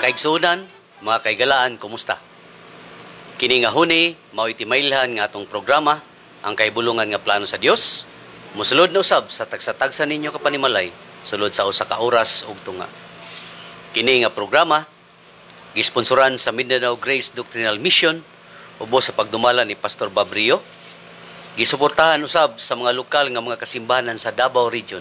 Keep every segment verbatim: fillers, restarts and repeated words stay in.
kaigsunan, mga kaigalaan, kumusta? Kini nga huni, mao iti mailhan nga atong programa, ang kaibulungan nga plano sa Dios. Musulod na usab sa tagsa-tagsa ninyo kapanimalay, sulod sa usa ka oras ug tunga. Kini nga programa gisponsoran sa Mindanao Grace Doctrinal Mission ubos sa pagdumala ni Pastor Bob Rio. Gisuportahan usab sa mga lokal nga mga kasimbahanan sa Davao Region.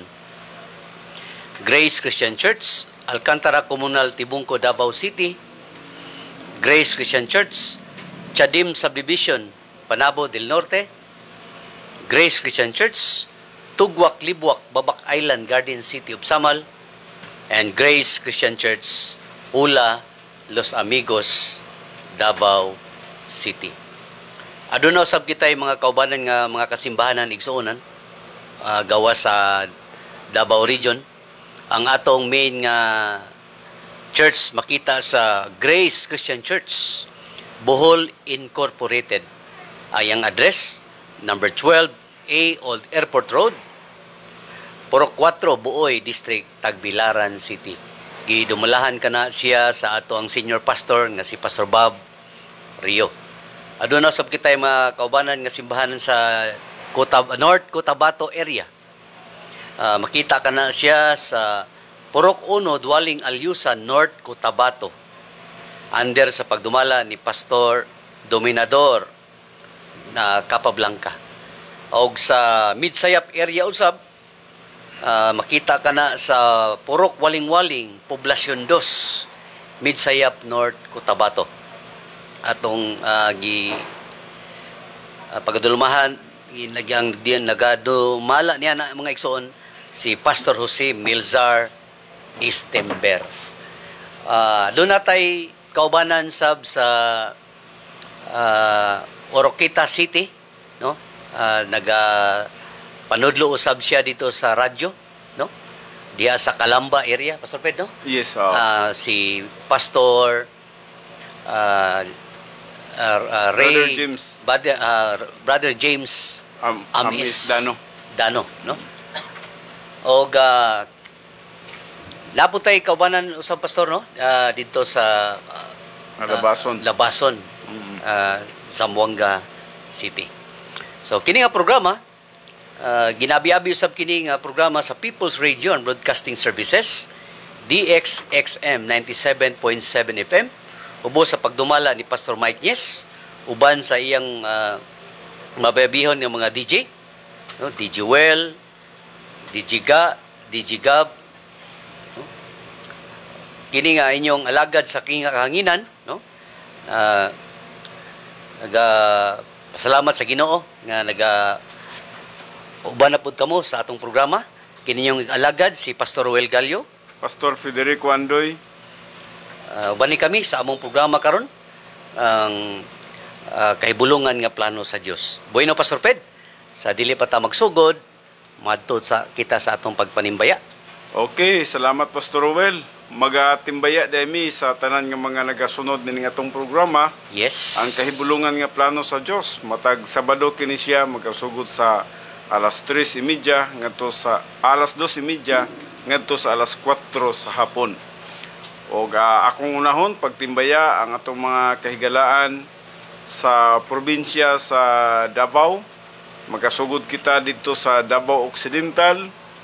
Grace Christian Church, Alcantara Comunal, Tibungco, Davao City. Grace Christian Church, Chadim Subdivision, Panabo del Norte. Grace Christian Church, Tugwak, Libwak, Babak Island, Garden City of Samal. And Grace Christian Church, Ula, Los Amigos, Davao City. Aduna usab kitay mga kaubanan nga mga kasimbahanan igsuonan uh, gawa sa Davao Region. Ang atong main nga church makita sa Grace Christian Church, Bohol Incorporated. Ay ang address, number twelve A Old Airport Road, Purok four, Buoy District, Tagbilaran City. Gidumalahan ka na siya sa ato ang senior pastor nga si Pastor Bob Rio. Aduna usab kitay mga kaubanan nga simbahanan sa Cotab North Cotabato area. Uh, makita ka na siya sa Purok one, Dwaling Alyusan, North Cotabato. Under sa pagdumala ni Pastor Dominador na Capablanca. Og sa Midsayap area usab, uh, makita ka na sa Purok Waling-Waling, Poblasyon two, Midsayap, North Cotabato. Atong uh, gi uh, pagdulumahan inagyang diyan nagadumala niya na mga igsoon si Pastor Jose Milzar Istember. Uh, doon natay kaubanan sab sa uh, Oroquita City, no? Uh, naga panudlo usab siya dito sa radyo, no? Diya sa Calamba area, Pastor Pedro? Yes, uh, uh, si Pastor uh, uh, uh, Ray Brother James Brother, uh, Brother James um, Amis, Amis Dano. Dano, no? Og uh, naputay kaubanan usab pastor, no? Uh, dito sa uh, Labason. Uh, Labason, Mm-hmm. uh, Zamboanga City. So kini nga programa, uh, ginabi-abi usab kini nga programa sa People's Radio and Broadcasting Services, D X X M ninety-seven point seven F M, ubos sa pagdumala ni Pastor Mike Nyes, uban sa iyang uh, mababihon ng mga D J, no? D J Well, D J Ga, D J Gab, no? Kini nga inyong alagad sa kinga kahanginan, no? Uh, naga pasalamat sa Ginoo nga naga uban na pud kamo sa atong programa. Kini yung alagad si Pastor Ruel Gallo, Pastor Federico Andoy. Uh, uban ni kami sa among programa karon ang uh, kahibulungan nga plano sa Dios. Bueno Pastor Ped, sa dili pa ta magsugod, madto sa kita sa atong pagpanimbaya. Okay, salamat Pastor Ruel. Magatimbaya demi sa tanan nga mga nagasunod ning atong programa. Yes. Ang kahibulungan nga plano sa Dios, matag Sabado kini siya magasugod sa alas tres y media ngadto sa alas dos y media ngadto sa alas kwatro sa hapon. Og uh, akong unahon pagtimbaya ang atong mga kahigalaan sa probinsya sa Davao. Magasugod kita dito sa Davao Occidental,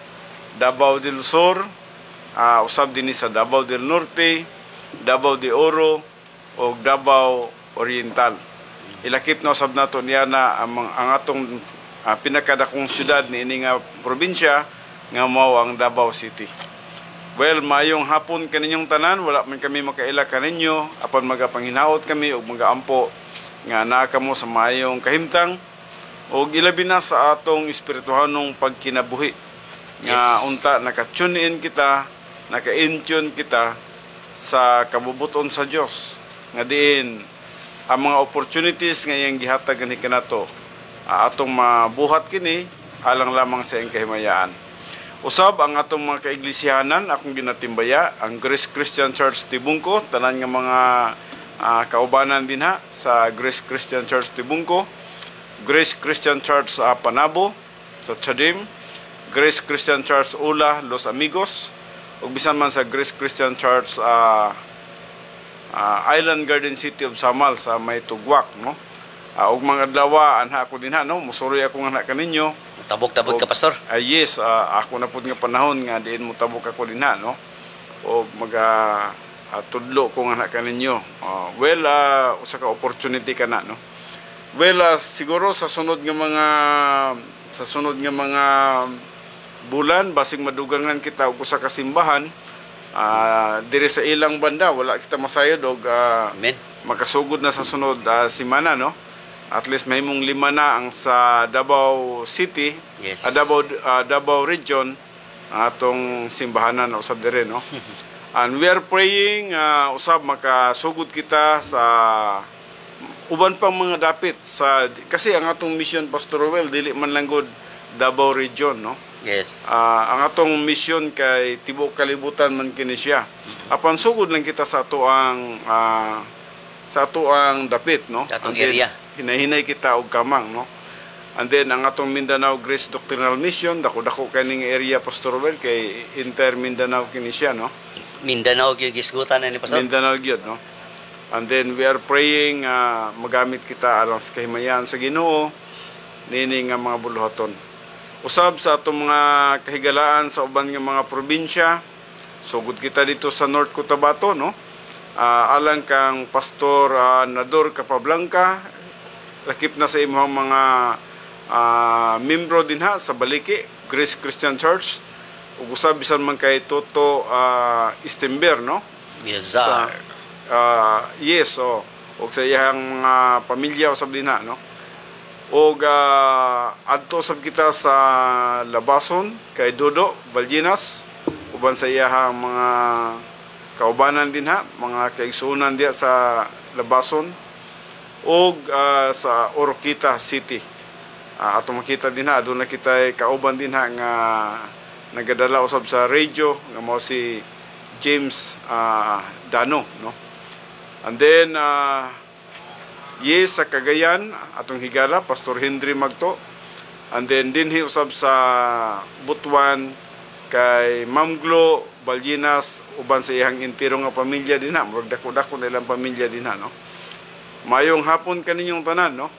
Davao del Sur, uh, usab din sa Davao del Norte, Davao de Oro, o Davao Oriental. Ilakip na usab nato niya na ang, ang atong uh, pinakadakong syudad ni ini nga probinsya nga mao ang Davao City. Well, mayong hapon kaninyong tanan, wala man kami makaila kaninyo, apan magapanginaot kami o magaampo nga naa kamo sa mayong kahimtang o ilabi na sa atong espirituhanong pagkinabuhi. Nga Yes. unta naka-tune in kita, naka-in-tune kita sa kabubuton sa Dios. Nga diin ang mga opportunities nga iyang gihatag ni kanato uh, atong mabuhat kini alang lamang sa iyang kahimayaan. Usab ang atong mga kaiglesiyanan akong ginatimbaya, ang Grace Christian Church Tibungco, tanan nga mga uh, kaubanan din ha sa Grace Christian Church Tibungco, Grace Christian Church sa uh, Panabo, sa Chadim, Grace Christian Church Ula, Los Amigos, ug bisan man sa Grace Christian Church uh, ah, Island Garden City of Samal sa may Tugwak, no. Uh, ug mga adlaw anha ako dinha, no, musuroy ako nga kaninyo. Tabok-tabok ka, Pastor. Uh, yes, uh, ako na pud nga panahon nga diin mo tabok ako dinha, no. O maga uh, tudlo ko nga kaninyo. Uh, well, uh, usa ka opportunity kana, no. Well, uh, siguro sa sunod nga mga sa sunod nga mga bulan basig madugangan kita og usa ka simbahan uh, diri sa ilang banda, wala kita masayod og uh, Amen. makasugod na sa sunod uh, simana, no. At least may mong lima na ang sa Davao City, Yes. uh, Davao uh, Davao region ang atong simbahanan usab dire, no. And we are praying uh, usab makasugod kita sa uban pang mga dapit sa kasi ang atong mission, Pastor Rowell, dili man lang gud Davao region, no. Yes. Ah, ang atong mission kay tibuok kalibutan man kini siya. Apan sugod lang kita sa ato ang ah, sa ato ang dapit, no. Sa atong And then, area. Hinahinay kita og kamang, no. And then ang atong Mindanao Grace Doctrinal Mission, dako-dako kaning area, Pastor Rowell, kay Inter Mindanao kini siya, no. Mindanao gyud gisgutan na ni Pastor. Mindanao gyud, no. And then we are praying uh, magamit kita alang sa kahimayan sa Ginoo nini nga mga buluhaton. Usab sa atong mga kahigalaan sa uban nga mga probinsya, sugod kita dito sa North Cotabato, no. Uh, alang kang Pastor uh, Nador Capablanca, lakip na sa imong mga uh, membro dinha sa Baliki Grace Christian Church. Ug usab bisan man kay Toto uh, Istember, no. Yes, Sa, sir. uh, yes, oh. Og sa iyang mga pamilya usab dinha, no. Og uh, adto sab kita sa Labason kay Dodo Baljinas, uban sa iyang mga kaubanan dinha, mga kaigsuonan diha sa Labason, og uh, sa Oroquita City. Uh, ato makita dinha aduna kita kauban dinha nga nagadala usab sa radio nga mao si James uh, Dano, no. And then uh, yes, sa Cagayan atong higala Pastor Henry Magto. And then dinhi usab sa Butuan kay Ma'am Glo Baljinas uban sa iyang entero nga pamilya dinha, murag dako-dako na ilang pamilya dinha, no. Mayong hapon kaninyong tanan, no.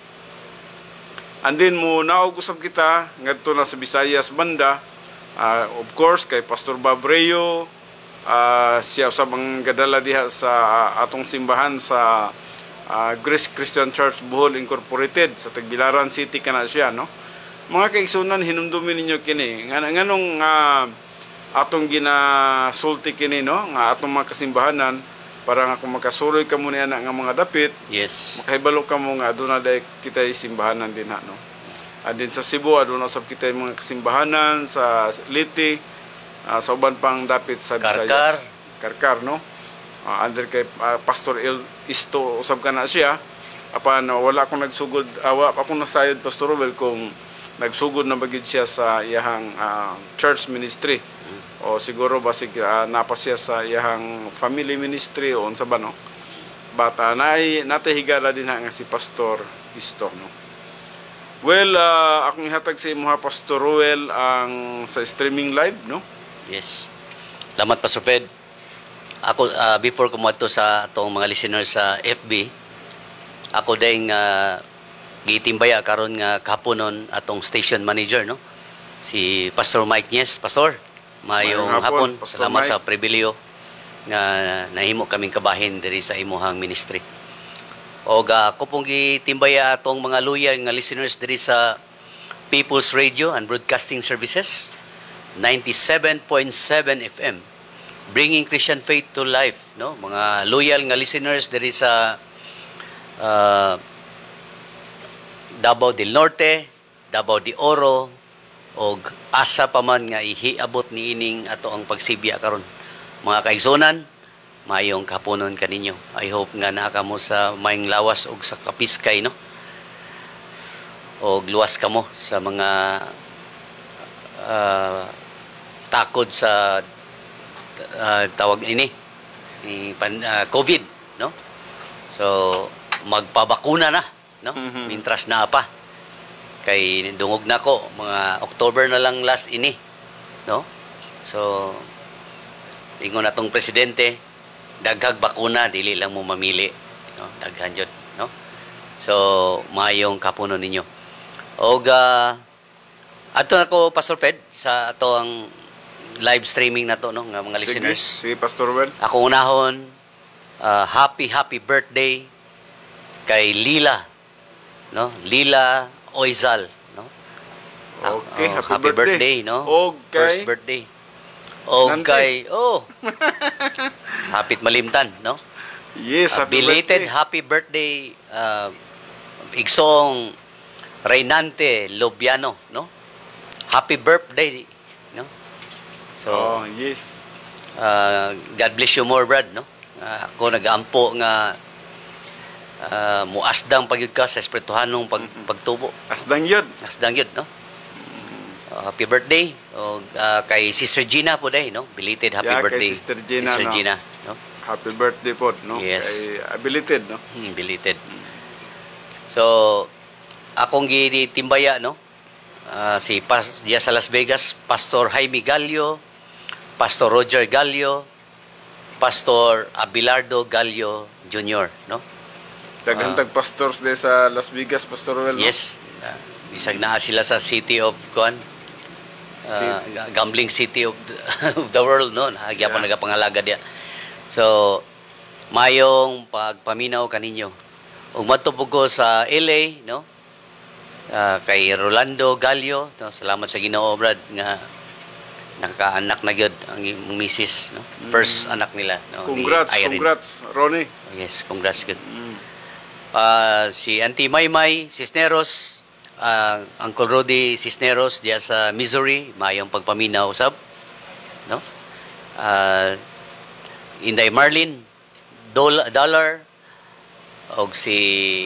And then mo naog usab kita ngadto na sa Visayas banda, uh, of course kay Pastor Babreo, uh, siya usab ang gadala diha sa uh, atong simbahan sa uh, Grace Christian Church Bohol Incorporated sa Tagbilaran City kana siya, no. Mga kaigsunan, hinumdumin ninyo kini nga nganong uh, atong ginasulti kini, no, nga atong mga kasimbahanan para nga kung makasuroy ka muna na nga mga dapit, Yes. makahibalo ka mo nga aduna day kita simbahanan din, ha, no. And then sa Cebu aduna usab kita mga kasimbahanan sa Liti, uh, sa uban pang dapit sa Karkar. Visayas. Karkar, no. Uh, under kay uh, Pastor El Isto usab kana siya. Apan uh, wala akong nagsugod, uh, wala akong nasayod, Pastor Rowell, kung nagsugod na bagid siya sa iyahang uh, church ministry. O siguro basig uh, napa siya sa iyahang family ministry o unsa ba, no. Bata nay natay higala din nga si Pastor Isto, no. Well, uh, akong ihatag sa imo, Pastor Rowell, ang sa streaming live, no. Yes. Salamat, Pastor Fred. Ako, uh, before kumadto sa atong mga listeners sa F B, ako dahil uh, gitimbaya karon nga kahaponon atong station manager, no, si Pastor Mike Nyes. Pastor, mayong Mayong hapon. hapon, Pastor Salamat Mike. sa pribileo nga nahimo kaming kabahin diri sa imuhang ministry. O uh, ako pong gitimbaya atong mga loyal nga listeners diri sa People's Radio and Broadcasting Services ninety-seven point seven F M, bringing Christian faith to life, no. Mga loyal nga listeners diri sa uh, Davao del Norte, Davao de Oro, og asa pa man nga ihiabot ni ining ato ang pagsibya karon. Mga kaigsonan, mayong kapunon kaninyo. I hope nga naa kamo sa maing lawas og sa kapiskay, no. Og luwas kamo sa mga uh, takod sa uh, tawag ini ni pan, uh, COVID, no. So magpabakuna na, no. Mhm. Mintras na pa. Kay dungog na ko mga October na lang last ini, no. So ingon natong presidente daghag bakuna dili lang mo mamili, no? Daghan jud, no? So maayong kapuno ninyo. Og uh, ato nako Pastor Fred sa ato ang live streaming na to, no, nga mga Sige, listeners. si Pastor Well. Ako unahon, uh, happy happy birthday kay Lila, no? Lila Oizal, no? Okay, Oh, happy, happy birthday, birthday. no? Og First kay birthday. O Nante. kay, oh, hapit malimtan, no? Yes, Uh, happy belated birthday. happy birthday, uh, Igsong Reynante Lobiano, no? Happy birthday, no? So, Oh, yes. uh, God bless you more, Brad, no? Uh, ako nag-aampo nga uh, muasdang pagyud ka sa espirituhanong pag, pagtubo. Asdang yun. Asdang yun, no? Uh, happy birthday o uh, kay Sister Gina po day, no? Belated happy Yeah, kay birthday. Sister Gina, Sister no? Gina, no? Happy birthday po, no? Yes. Kay abilited, no? Hmm, belated. So, akong gitimbaya, no? Uh, si Pas diya sa Las Vegas, Pastor Jaime Gallo, Pastor Roger Gallo, Pastor Abelardo Gallo Junior, no? Daghantag pastors de sa Las Vegas, Pastor Well, no? Yes. Uh, bisag naa sila sa City of Kuan. Si- Uh, gambling city of the, of the world, no? Nagya pa Yeah. nagapangalaga diya. So, mayong pagpaminaw kaninyo. Ug matupog ko sa L A, no? Ah, kay Rolando Gallo, no? Salamat sa Ginoo, Brad, nga nakakaanak na gyud ang imong misis, no? First anak nila, no? ni Congrats, Irene. congrats, Ronnie. Yes, congrats good. Mm. Ah, si Auntie Maymay Cisneros, ah, Uncle Rudy Cisneros diya sa Missouri, mayong pagpaminaw usab, no? Ah, Inday Marlin Dol- Dollar og si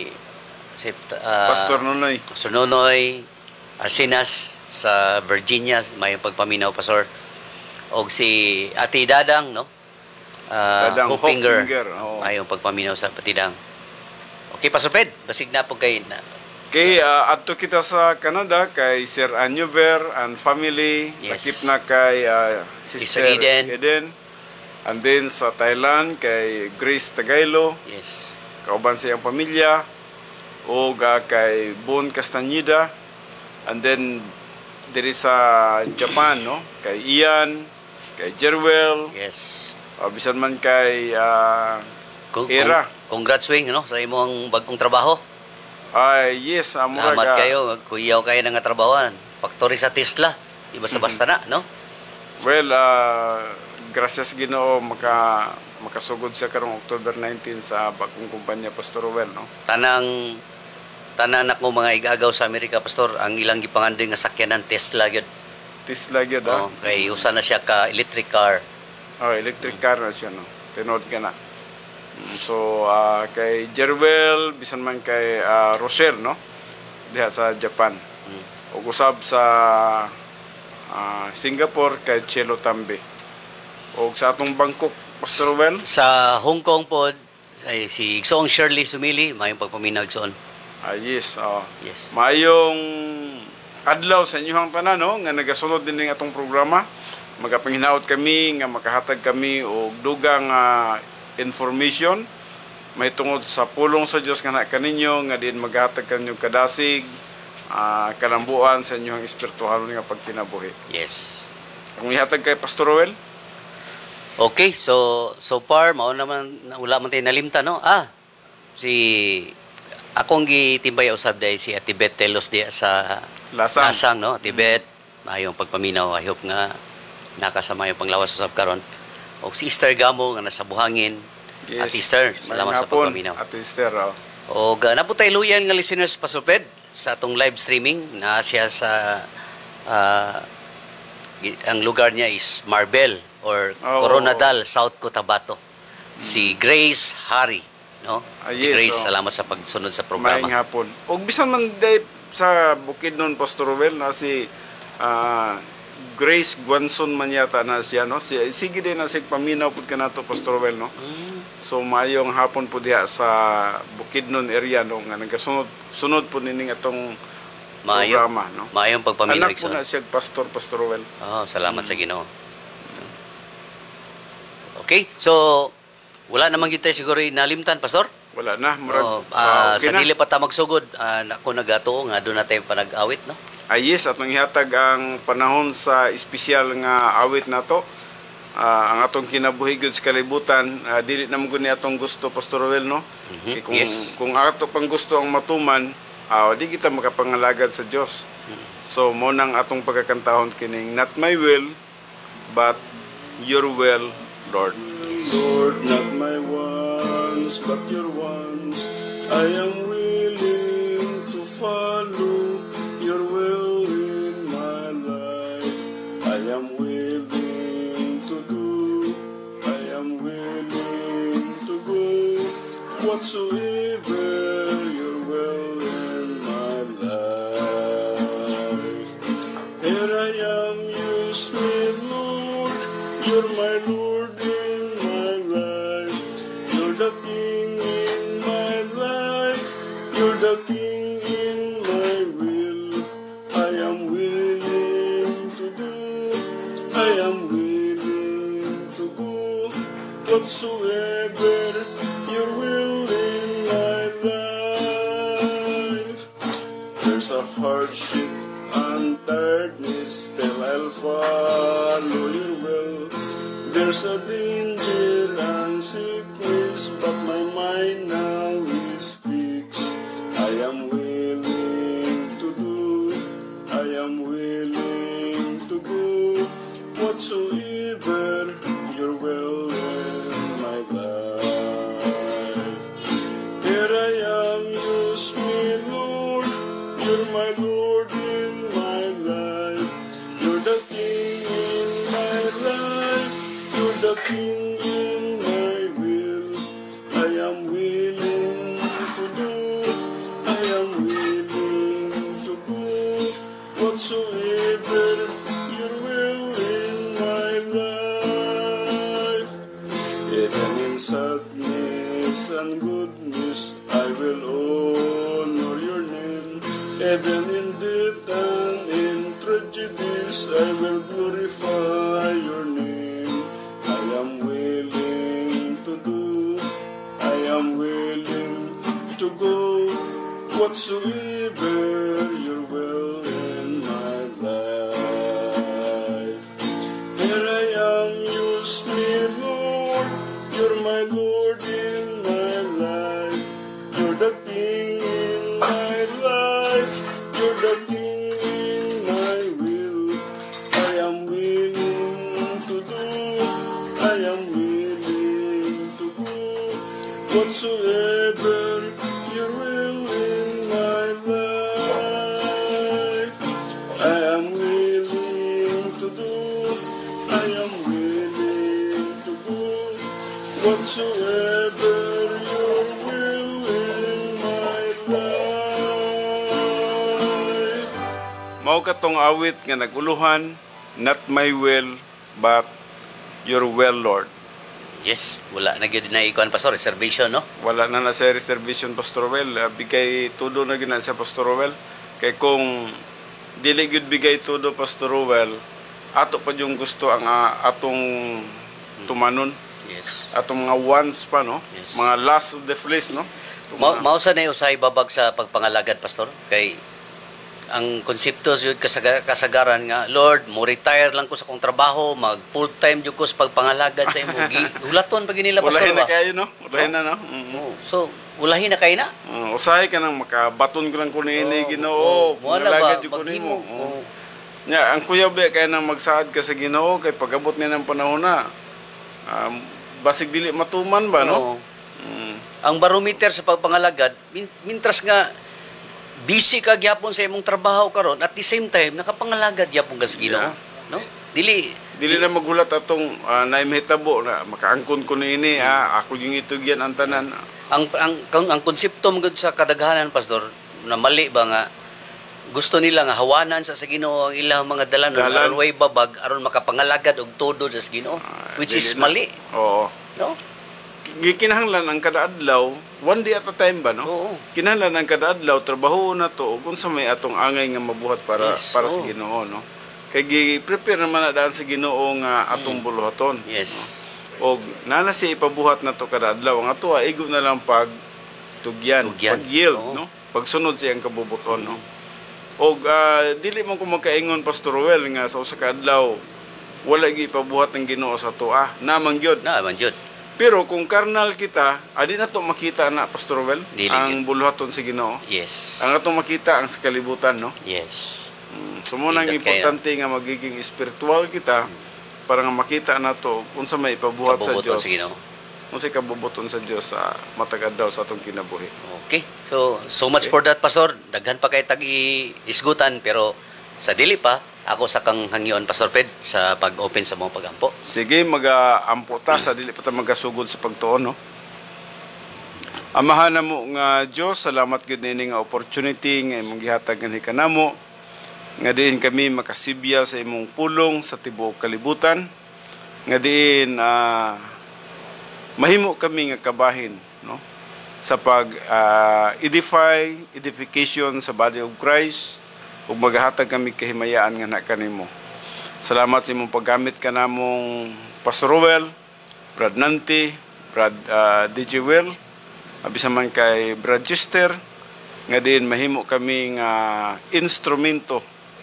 si ah, Pastor Nonoy. Pastor Nonoy Arsinas sa Virginia, mayong pagpaminaw, Pastor. Og si Ate Dadang, no? Ah, Dadang Hofinger, Hofinger, oo. mayong pagpaminaw sa Patidang. Okay, Pastor Fred, basig na po kay na. Kay uh, adto kita sa Canada kay Sir Anyover and family. Yes. Lakip na kay uh, Sister Sister Eden. Eden. And then sa Thailand kay Grace Tagaylo, Yes. kauban sa iyang pamilya. O uh, kay Bon Castañeda. And then diri sa Japan, no? Kay Ian, kay Jerwell, Yes. uh, bisan man kay uh, Kung, Era. kung, congrats wing, no, sa imong bagong trabaho. ay yes, amura Salamat ka. kayo, kuyaw kayo ng trabahoan. Factory sa Tesla. Di ba sa basta na, no? Well, uh, gracias Ginoo maka makasugod siya karong October nineteenth sa bagong kumpanya Pastor Well, no? Tanang tanan ako mga igagaw sa Amerika, Pastor, ang ilang gipangandoy nga sakyanan Tesla gyud. Tesla gyud, Oh, ah. kay usa na siya ka electric car. Oh, electric car na siya, no? Tinod ka na. Mm, So, uh, kay Jerwell, bisan man kay uh, Rochelle, no? Diha sa Japan. Mm. Ug usab sa uh, Singapore kay Chelo Tambe. Ug sa atong Bangkok, Pastor Well, Sa Hong Kong pod ay si Igsoong Shirley Sumili, mayong pagpaminaw Igsoon. ah, yes, oh. Yes. Mayong adlaw sa inyong tanan, no, nga nagasunod din ning atong programa. Magapanginaot kami nga makahatag kami og dugang ah, information may tungod sa pulong sa Dios nga na kaninyo nga din maghatag kanyong kadasig, ah, kalambuan sa inyong espirituhal nga pagkinabuhi. Yes. Ang ihatag kay Pastor Roel, Okay, so so far mao naman na- wala man tayo nalimtan, no? Ah, si akong gitimbay usab day si Ate Beth Telos diya sa Lasang. Lasang, no? Ate Beth, mayong pagpaminaw, I hope nga nakasama yung panglawas usab karon. O si Esther Gamo nga nasa Buhangin. Ate Esther, salamat sa Mayang hapon, pagpaminaw. Ate Esther, oh. O uh, naputay luyan nga listeners Pastor Fred sa atong live streaming na siya sa ah, gi- ang lugar niya is Marbel or Oo, Coronadal, South Cotabato. Si Grace Hari, no? Ah, Si yes, Grace, oo. salamat sa pagsunod sa Maayong programa. hapon. Og bisan man day sa bukid nun Pastor Roel na si ah, Grace Guanson man yata na siya, no? Si, sige din na sig paminaw pud kanato Pastor Roel, no? Mm. So maayong hapon po diha sa Bukidnon area, no, nga nagasunod sunod po nining atong Maayo, programa, no? maayong pagpaminaw. Anak po na siya pastor Pastor Roel. Oh, salamat sa Ginoo. Okay, so Wala naman kita siguro nalimtan, Pastor? Wala na, murag, Oh, ah, ah, okay sa na. dili pa ta magsugod, ah, ako nagato nga doon natin panag-awit, no? Ah, yes, atong ihatag ang panahon sa espesyal nga awit nato. Ah, ang atong kinabuhi gyud sa kalibutan, ah, dili naman gud ni atong gusto, Pastor Roel, no? Mhm, Kay kung yes. kung ato pang gusto ang matuman, ah, di kita makapangalagad sa Dios. So mo nang atong pagkakantahon kining not my will but your will, Lord. Lord, not my wants but your wants. I am willing to follow your will in my life. I am willing to do. I am willing to go whatsoever your will in my life. Here I am, use me, Lord. You're my Lord in my life. You're the King in my life. You're the King in my will. I am willing to do. I am willing to go whatsoever your will in my life. There's a hardship and tiredness, still I'll follow your will. There's a danger and sickness, but my mind now is fixed. I am willing to do, I am willing to go whatsoever your will in my life. Here I am, use me, Lord. You're my Lord in my life. You're the King in my life. You're the King in my will. I am willing to do. I am willing to go whatsoever your will in my life. Even in sadness and goodness, I will honor your name. Even in death and in tragedies, I will glorify your name. I am willing to do, I am willing to go whatsoever your will in my life. Here I am, use me, Lord. You're my Lord in my life. You're the King in my life. You're the King in my will. I am willing to do. I am willing to go whatsoever your will in my life. I am willing to do. I am willing to go whatsoever your will in my life. Mao katong awit nga naguluhan, not my will but your will, Lord. Yes, wala na gyud na ikuan, Pastor, reservation, no? Wala na na sa reservation, Pastor Well. Uh, bigay tudo na gina sa Pastor Well. Kay kung dili gyud bigay tudo, Pastor Well, ato pa yung gusto ang uh, atong tumanon. Yes. Atong mga wants pa, no? Yes. Mga last of the flesh, no? Itong Ma mga- mao sa na usay babag sa pagpangalagad, Pastor, kay ang konsepto jud kasaga- kasagaran nga, Lord, mo retire lang ko sa kong trabaho, mag full time jud ko sa pagpangalagad sa imo. Gi- Hulaton pa ginila, Pastor, Ulahin na ba? kayo, no? Ulahin na, no? Mm. Oh, so ulahin na kay na. Uh, usahay ka nang makabaton ko lang ko ni ini, Oh, Ginoo. oh, mo na ba Pangalagad yun ko maghimo? nimo. Oh. Oh. Nya, ang kuya be kaya nang magsaad ka sa Ginoo kay pag-abot niya ng panahon na um, basig dili matuman ba, no? Oo. Mm. Ang barometer sa pagpangalagad, min- mintras nga busy ka gyapon sa imong trabaho karon, at the same time nakapangalagad gyapon ka sa Ginoo, Yeah. no? Dili Dili na magulat atong uh, naimhitabo na makaangkon ko ni ini, ah, ako yung itugyan ang tanan. ang ang ang, ang konsepto gud sa kadaghanan, Pastor, na mali ba nga gusto nila nga hawanan sa sa Ginoo ang ilang mga dalan Dalan. aron way babag aron makapangalagad og todo sa Ginoo, Ah, which dili is na. mali, Oo. no? Gikinahanglan ang kada adlaw, one day at a time ba, no? Oo. Kinahanglan ang kada adlaw trabaho na to ug unsa may atong angay nga mabuhat para Yes, para sa oo. Ginoo, no? Kay gi-prepare naman na daan sa Ginoo nga atong buluhaton. Yes. og nana siya ipabuhat na to kada adlaw ang ato igo na lang pag tugyan, Tugyan. pag yield, Oo. no? Pagsunod siya ang kabubuton, no? Og ah, dili man ko magkaingon Pastor Ruel nga sa usa ka adlaw wala gyud ipabuhat ng Ginoo sa to ah, namang gyud. Na man jud. Pero kung karnal kita, adi na to makita na Pastor Ruel Dili ang buluhaton si Ginoo. Yes. Ang atong makita ang sa kalibutan, no? Yes. Mm, So mo nang Indot kayo. importante nga magiging spiritual kita para nga makita na to unsa may ipabuhat sa Kabubuton Dios. sa Ginoo. Unsa kabubuton sa Dios sa matagad daw sa atong kinabuhi. Okay. So, so much for that, Pastor. Daghan pa kay tag-isgutan, pero sa dili pa, ako sa kang hangyon, Pastor Fred, sa pag-open sa mga pagampo. Sige, mag-aampo ta sa dili pa ta magasugod sa pagtuon, no? Amahan na mo nga Dios, salamat gid nini nga opportunity nga imong gihatag nga kanamo. Nga diin kami makasibya sa imong pulong sa tibuok kalibutan. Nga diin ah, mahimo kami nga kabahin, no? Sa pag ah, edify, edification sa body of Christ ug maghatag kami kahimayaan nga na kanimo. Salamat sa imong paggamit kanamong Pastor Ruel, Brad Nanti, Brad ah, D J Will, abisa man kay Brad Chester, nga din mahimo kami nga instrumento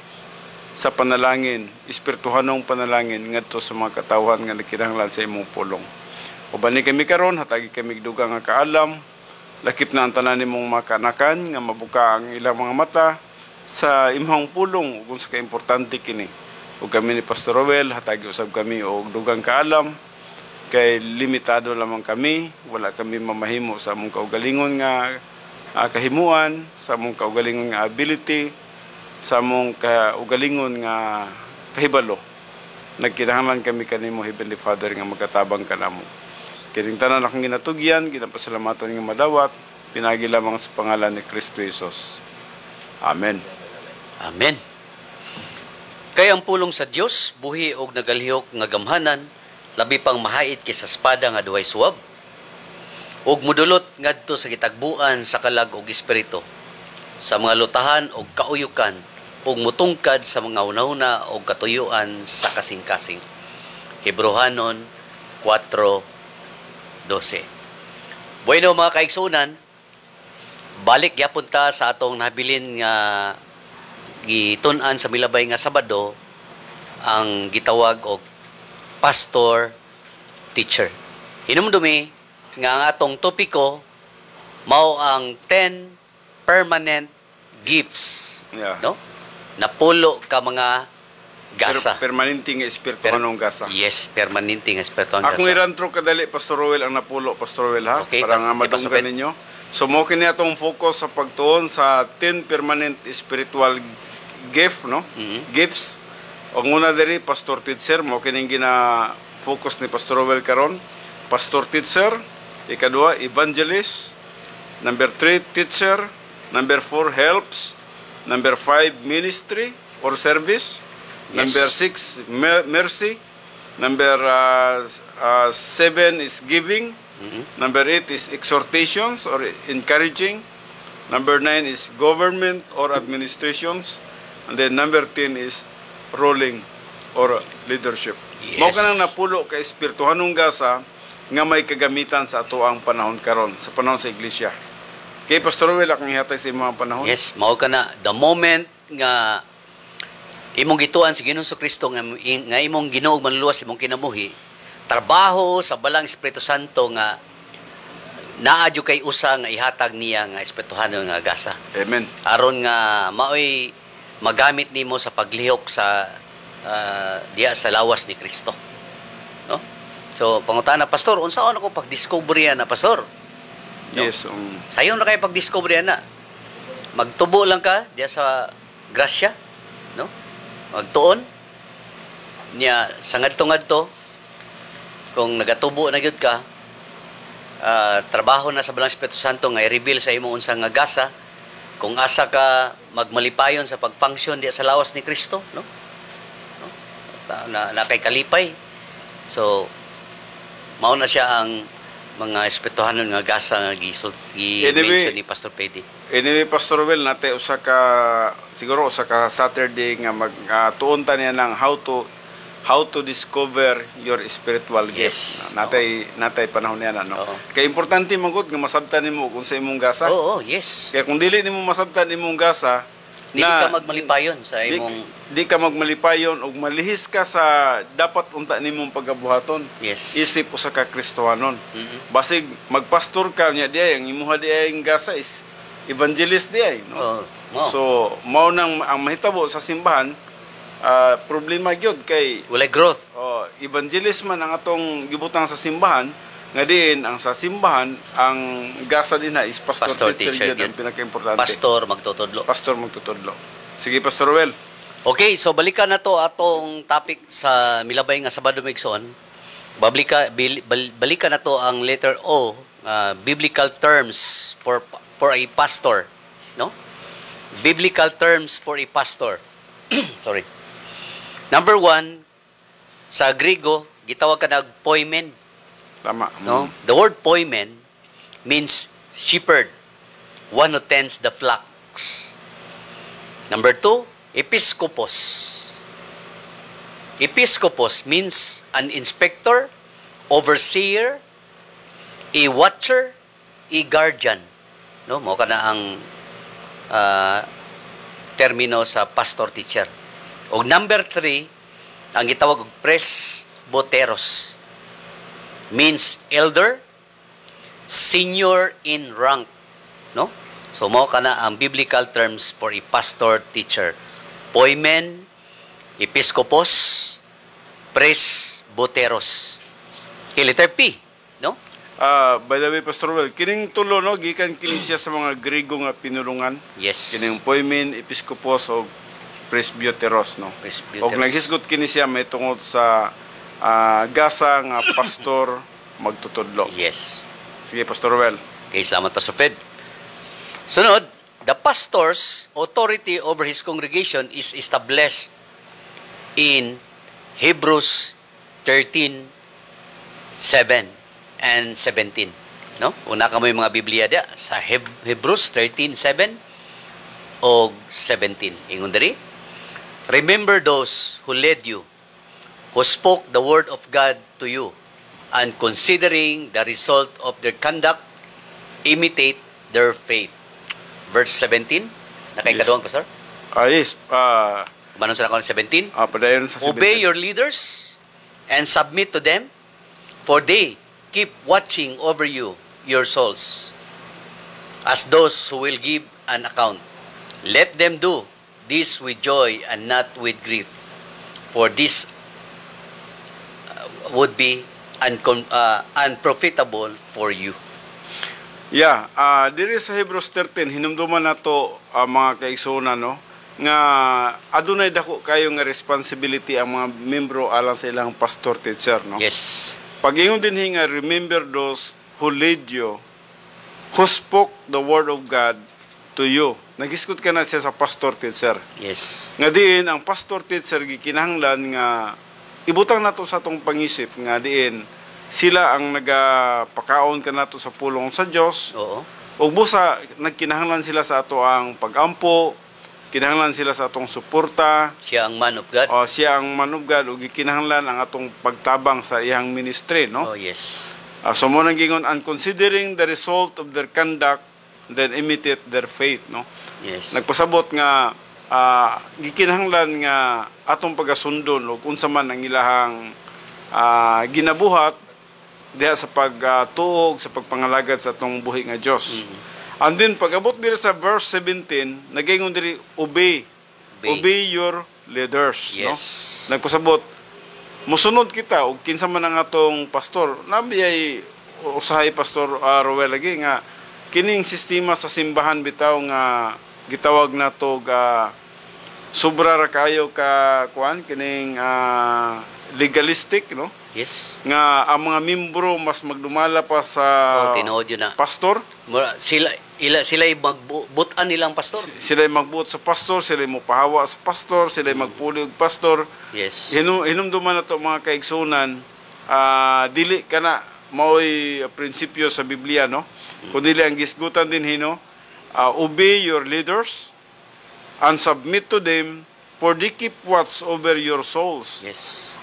sa panalangin, espirituhanong panalangin ngadto sa mga katawhan nga nakinahanglan sa imong pulong. Ubani kami karon hatagi kami dugang nga kaalam, lakip na ang tanan nimong mga kanakan nga mabuka ang ilang mga mata sa imong pulong ug unsa ka importante kini. Ug kami ni Pastor Ruel hatagi usab kami og dugang kaalam kay limitado lamang kami, wala kami mamahimo sa among kaugalingon nga ah, kahimuan, sa among kaugalingon nga ability, sa among kaugalingon nga kahibalo. Nagkinahanglan kami kanimo Heavenly Father nga magkatabang kanamo. Kining tanan akong ginatugyan, ginapasalamatan nga madawat, pinagi lamang sa pangalan ni Kristo Jesus. Amen. Amen. Kay ang pulong sa Dios buhi og nagalihok nga gamhanan, labi pang mahait kaysa espada nga duhay suwab, ug mudulot ngadto sa gitagbuan sa kalag ug espiritu, sa mga lutahan ug kauyukan, ug mutungkad sa mga hunahuna ug katuyuan sa kasing-kasing. Hebrehanon four twelve. Bueno mga kaigsunan, balik gyapon ta sa atong nabilin nga gitun-an sa milabay nga Sabado ang gitawag og pastor teacher. Hinumdumi nga ang atong topiko mao ang ten permanent gifts, Yeah. no? Napulo ka mga gasa. Per, permanente nga espirituhanong gasa. Yes, permanente nga espiritu ang Akong gasa. irantro kadali Pastor Ruel ang napulo Pastor Ruel ha, Okay, para pa- nga ipasupit. madunggan ninyo. So mo kini atong focus sa pagtuon sa ten permanent spiritual gift, no? Mhm. Gifts. Ang una diri Pastor Teacher, mo kining gina focus ni Pastor Ruel karon. Pastor Teacher, ikadua Evangelist, number three Teacher, number four Helps, number five Ministry or Service, Yes. number six mer- Mercy, number uh, uh, seven is Giving, Mhm. number eight is Exhortations or Encouraging, number nine is Government or Administrations, and then number ten is Ruling or Leadership. Yes. Mao ka nang napulo ka espirituhanong gasa nga may kagamitan sa ato ang panahon karon, sa panahon sa iglesia. Kay Pastor Will akong ihatag sa imong panahon. Yes, mao ka na the moment nga imong gituan si Ginoong Kristo nga, nga imong Ginoo manluwas imong kinabuhi, trabaho sa balang Espiritu Santo nga naadyo kay usa nga ihatag niya nga espirituhanon nga gasa. Amen. Aron nga maoy magamit nimo sa paglihok sa ah, diya sa lawas ni Kristo. No? So, pangutana pastor, unsaon ako pag-discover na pastor? No? Yes. Um, Sayon na kayo pag-discover yan na. Magtubo lang ka diya sa grasya, no? Magtuon niya sa ngadto-ngadto kung nagatubo na gyud ka, ah, trabaho na sa Balang Espiritu Santo nga i-reveal sa imo unsa nga gasa kung asa ka magmalipayon sa pag-function diya sa lawas ni Kristo, no? No? Ta- Na, na kay kalipay. So mao na siya ang mga espirituhanon nga gasa nga gisult gi-mention ni Pastor Pedi. Anyway, Pastor Will, nate usa ka siguro usa ka Saturday nga mag uh, tuon ta niya ng how to how to discover your spiritual gift. Yes. Natay natay panahon niya no. Oo. Kay importante man gud nga masabtan nimo kung sa imong gasa. Oo, oh, yes. Kaya kung dili nimo masabtan imong gasa, Dili ka magmalipayon sa di, imong di ka magmalipayon ug malihis ka sa dapat unta nimong pagabuhaton. yes. Isip usa ka Kristohanon. Mhm. Basig magpastor ka niya diay ang imuha diay ang gasa is evangelist diay, no? Oo. Oo. So mao nang ang mahitabo sa simbahan, ah, problema gyud kay Walay growth. oh, evangelist man ang atong gibutang sa simbahan, nga din ang sa simbahan ang gasa din na is pastor, Pastor, teacher, teacher, yun ang yun. pinaka-importante. Pastor magtutudlo. Pastor magtutudlo. Sige, Pastor Well. Okay, so balikan na to atong topic sa milabay nga Sabado Migson. Bablika bil, bal- balikan na to ang letter O, uh, biblical terms for for a pastor, no? Biblical terms for a pastor. Sorry. Number one, sa Griego, gitawag ka nag poimen, Tama. no? The word poimen means shepherd, one who tends the flocks. Number two, episkopos. Episkopos means an inspector, overseer, a watcher, a guardian. No, mo kana ang ah, termino sa pastor teacher. O number three, ang gitawag og presbyteros means elder, senior in rank, no? So mao kana ang biblical terms for a pastor teacher. Poimen, episkopos, presbyteros. Okay, letter P, no? Ah, by the way, Pastor Well, kining tulo no gikan kini siya sa mga Griego nga pinulungan. Yes. Kining poimen, episkopos o presbyteros, no? Presbyteros. Og naghisgot kini siya may tungod sa ah, gasa nga pastor magtutudlo. Yes. Sige, Pastor Well. Okay, salamat Pastor Fred. Sunod, the pastor's authority over his congregation is established in Hebrews thirteen, seven and seventeen. No? Una ka mo yung mga Biblia dia sa Heb- Hebrews thirteen, seven o seventeen. Ingon diri, remember those who led you, who spoke the word of God to you, and considering the result of their conduct, imitate their faith. Verse seventeen. Nakay Yes. kaduang, Pastor? Ah, yes. Ah, Manon sa nakon seventeen. ah, padayon sa Obey seventeen. your leaders and submit to them, for they keep watching over you, your souls, as those who will give an account. Let them do this with joy and not with grief, for this uh, would be uncon- uh, unprofitable for you. Yeah, ah diri sa Hebrews thirteen hinumduman nato ang mga kaigsunan no nga adunay dako kayo nga responsibility ang mga membro alang sa ilang pastor teacher no. Yes. Pag-ingon din nga remember those who led you, who spoke the word of God to you. Nagisgot ka na siya sa pastor teacher. Yes. Nga diin ang pastor teacher gikinahanglan nga ibutang nato sa atong pangisip nga diin sila ang nagapakaon ka nato sa pulong sa Dios. Oo. Ug busa nagkinahanglan sila sa ato ang pagampo, kinahanglan sila sa atong suporta. Siya ang man of God. O siya ang manugad ug gikinahanglan ang atong pagtabang sa iyang ministry, no? Oh, yes. Ah, so mo nang gingon, and considering the result of their conduct, then imitate their faith, no? Yes. Nagpasabot nga ah, gikinahanglan nga atong pagasundon ug unsa man ang ilahang ah, ginabuhat diha sa pagtuog sa pagpangalagad sa atong buhi nga Dios. Mm. And then pag-abot diri sa verse seventeen, nagaingon diri obey. Obey. Obey your leaders, no? Yes. Nagpasabot musunod kita og kinsa man ang atong pastor. Nabiyay usahay Pastor uh, Roel lagi nga kining sistema sa simbahan bitaw nga gitawag nato ga sobra ra kayo ka kuan kining ah, legalistic, no? Yes. Nga ang mga membro mas magdumala pa sa Oh, tinuod yun na. pastor. Mura- Sila ila sila magbutan nilang pastor. Sila magbuot sa pastor, sila mo pahawa sa pastor, sila magpuli og pastor. Yes. Hinum hinumduman na to mga kaigsunan, ah, dili kana maoy prinsipyo sa Biblia, no? Kung dili ang gisgutan din hino, ah, obey your leaders and submit to them, for they keep watch over your souls. Yes.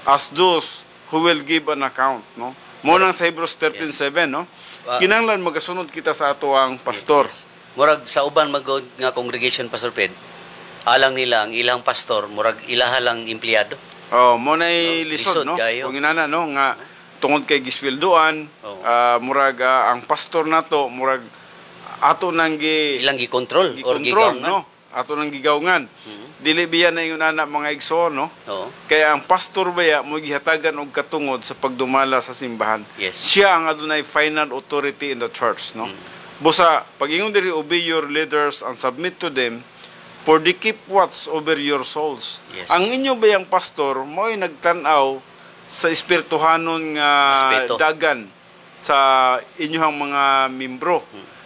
as those who will give an account, no? Mo nang sa Hebrews thirteen seven, no? Ah. Kinahanglan magasunod kita sa ato ang pastor. Yes. Murag sa uban magod nga congregation, Pastor Fred, alang nila ang ilang pastor, murag ilaha lang empleyado. Oh, mo nay No, lisod, lisod no? kayo. Kung inana, no, nga tungod kay gisweldoan, Oo. ah, murag ah, ang pastor nato murag ato nang gi Ilang gi-control or gi-control, gigawngan. no? Ato nang gigawngan. Mhm. Dili biya na yung anak mga igsoon, no? Oo. Kaya ang pastor baya mo gihatagan og katungod sa pagdumala sa simbahan. Yes. Siya ang adunay final authority in the church, no? Busa pag-ingon diri, obey your leaders and submit to them, for they keep watch over your souls. Yes. Ang inyo bayang pastor mo'y nagtan-aw sa espirituhanon nga Aspeto. dagan sa inyong mga membro.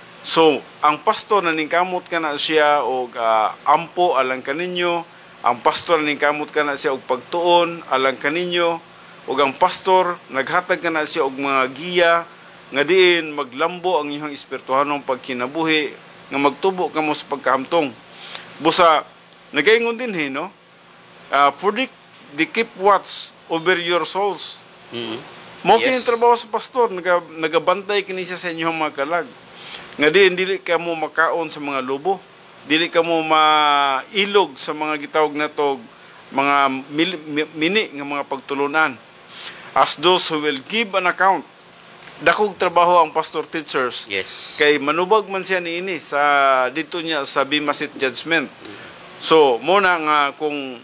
So, ang pastor na ningkamot ka na siya og ah, ampo alang kaninyo, ang pastor na ningkamot ka na siya og pagtuon alang kaninyo, ug ang pastor naghatag ka na siya og mga giya nga diin maglambo ang inyong espirituhanong pagkinabuhi nga magtubo kamo sa pagkahamtong. Busa nagaingon din he, no? Uh, for the, the keep watch over your souls. Mhm. Mo Yes. kini trabaho sa pastor, naga, nagabantay kini siya sa inyong mga kalag. Nga diin dili ka mo makaon sa mga lobo, dili ka mo mailog sa mga gitawag natog mga mil, mi- mini nga mga pagtulunan. As those who will give an account. Dakog trabaho ang pastor teachers. Yes. Kay manubag man siya niini sa dito niya sa Bema Seat Judgment. So, muna nga kung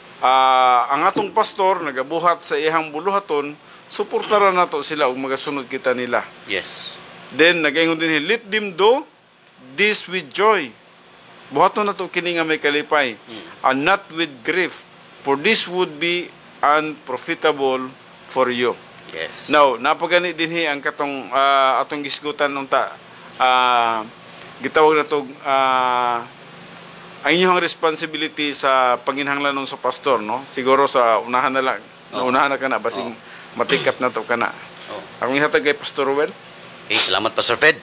ah, ang atong pastor nagabuhat sa iyang buluhaton, suportaran nato sila ug magasunod kita nila. Yes. Then nagaingon din, let them do this with joy. Buhaton nato kini nga may kalipay, and not with grief, for this would be unprofitable for you. Yes. Now, napagani din hi ang katong ah, atong gisgutan nung ta ah, gitawag na to ah, ang inyong responsibility sa panginhanglanon sa pastor, no? Siguro sa unahan na lang. Oo. Unahan na ka na basing matikap na to ka na. Oh. Ang ihatag kay Pastor Ruel. Okay, salamat, Pastor Fred.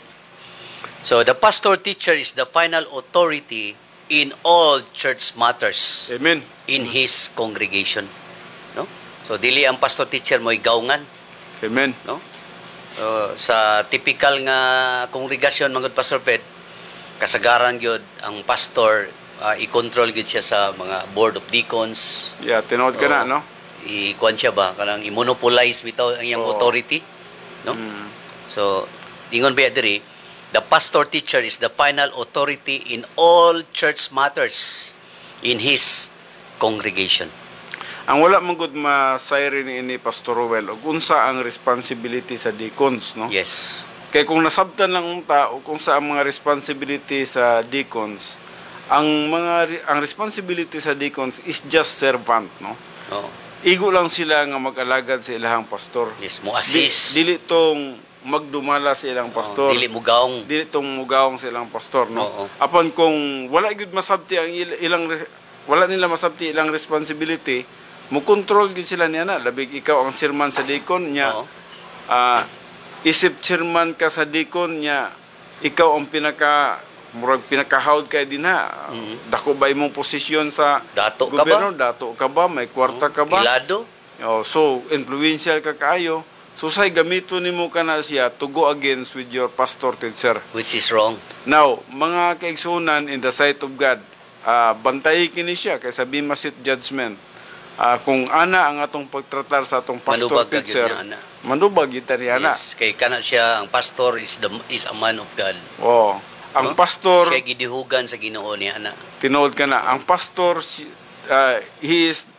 So, the pastor teacher is the final authority in all church matters Amen. in his congregation. No? So, dili ang pastor teacher mo igawngan, Amen. no? So, sa typical nga congregation mga Pastor Fred, kasagaran gyud ang pastor uh, i-control gyud siya sa mga board of deacons. Yeah, tinood ka na, Oo. no? I-kuan siya ba kanang i-monopolize bitaw ang iyang Oo. authority, no? Mm. So, ingon ba diri, the pastor teacher is the final authority in all church matters in his congregation. Ang wala man gud masayri ni ini Pastor Ruel ug unsa ang responsibility sa deacons, no? Yes. Kay kung nasabtan lang unta o kung sa ang mga responsibility sa deacons, ang mga re- ang responsibility sa deacons is just servant, no? Oh. Igo lang sila nga mag-alagad sa ilahang pastor. Yes, mo Di, assist. dili tong magdumala sa ilang pastor. Oh, dili mo gaong. Dili tong mugawong sa ilang pastor, no? Oo. Apan kung wala gud masabti ang il- ilang re- wala nila masabti ilang responsibility, mo control gid sila niya na. Labig ikaw ang chairman sa deacon niya. Oo. ah isip chairman ka sa deacon niya, ikaw ang pinaka murag pinakahawd kay din ha. Mhm. Dako ba imong posisyon sa Dato ka ba? gobyerno? Dato ka ba? May kwarta ka ba? Ilado. Oh, so influential ka kaayo. So say gamito nimo kana siya to go against with your pastor teacher. Which is wrong. Now, mga kaigsunan in the sight of God, ah bantay kini siya kay sa Bema Seat Judgment. Ah, kung ana ang atong pagtratar sa atong pastor Manubag ka gyud teacher, niya, ana. manubag kita niya na. Yes. Kay kana siya, ang pastor is the is a man of God. Oh, ang No? pastor Siya gidihugan sa Ginoo niya ana. tinuod ka na, ang pastor si- ah, he is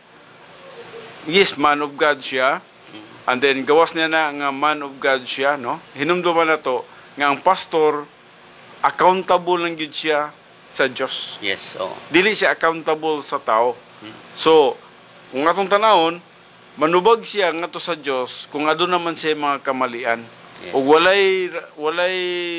he is man of God siya. And then gawas niya na nga man of God siya, no? Hinumduman na to nga ang pastor accountable lang gyud siya sa Dios. Yes. Oh. Dili siya accountable sa tao. So, kung atong tanawon, manubag siya ngadto sa Dios kung adto naman siya mga kamalian. Yes. O walay walay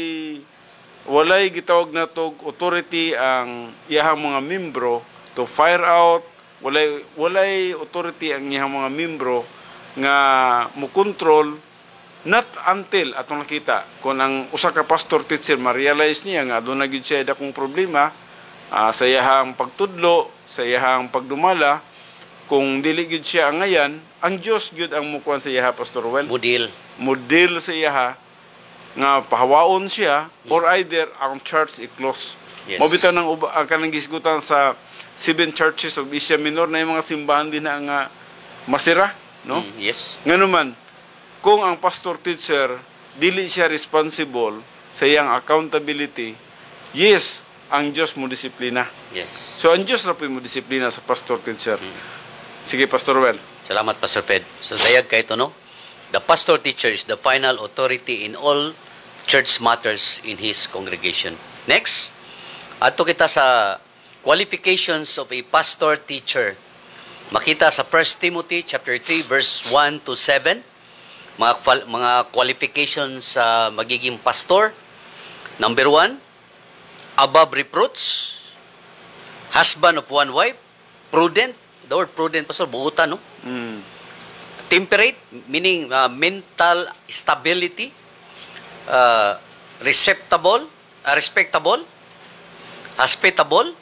walay gitawag na tog authority ang iyahang mga membro to fire out, walay walay authority ang iyahang mga membro nga mo control not until atong nakita kung ang usa ka pastor teacher ma-realize niya nga aduna gyud siya dakong problema ah, sa iyahang pagtudlo, sa iyahang pagdumala, kung dili gyud siya angayan ang Dios gyud ang mukuan sa iya, Pastor Well. Model. Model sa iya nga pahawaon siya or either ang church i-close. Yes. Mo bitaw nang uba ang kanang gisgutan sa seven churches of Asia Minor na yung mga simbahan din na nga masira, no? Mm, yes. Ngano man, kung ang pastor teacher dili siya responsible sa iyang accountability, yes, ang Dios mo disiplina. Yes. So ang Dios ra po mo disiplina sa pastor teacher. Sige, Pastor Well. Salamat, Pastor Fred. So, dayag kayo ito, no? The pastor teacher is the final authority in all church matters in his congregation. Next, ato kita sa qualifications of a pastor teacher. Makita sa First Timothy chapter three verse one to seven, mga qual- mga qualifications sa magiging pastor. Number one, above reproach, husband of one wife, prudent. The word prudent, Pastor, buutan, no? Mm. Temperate, meaning uh, mental stability, uh, receptable, uh, respectable, hospitable,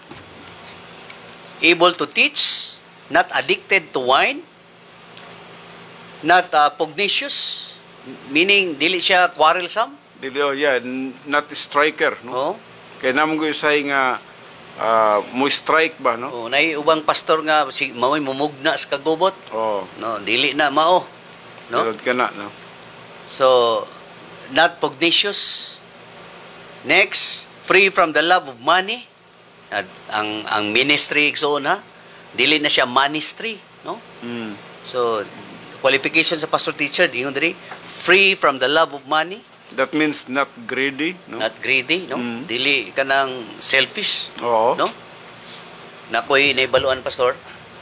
able to teach, not addicted to wine, not uh, pugnacious, meaning dili siya quarrelsome. Dili, oh, yeah, n- not striker, no? Oh. Kaya naman ko say nga ah, mo strike ba, no? Oh, nay ubang pastor nga si maoy mumugna sa kagubot. Oh, No, dili na mao. No? dalod ka na, no? So, not pugnacious. Next, free from the love of money. At ang ang ministry igsoon ha, dili na siya ministry, no? Mm. So, qualification sa pastor teacher ingon diri, free from the love of money, That means not greedy, no? not greedy, no? Mm. Dili ka nang selfish, Oo. no? Nakoy naibaluan pastor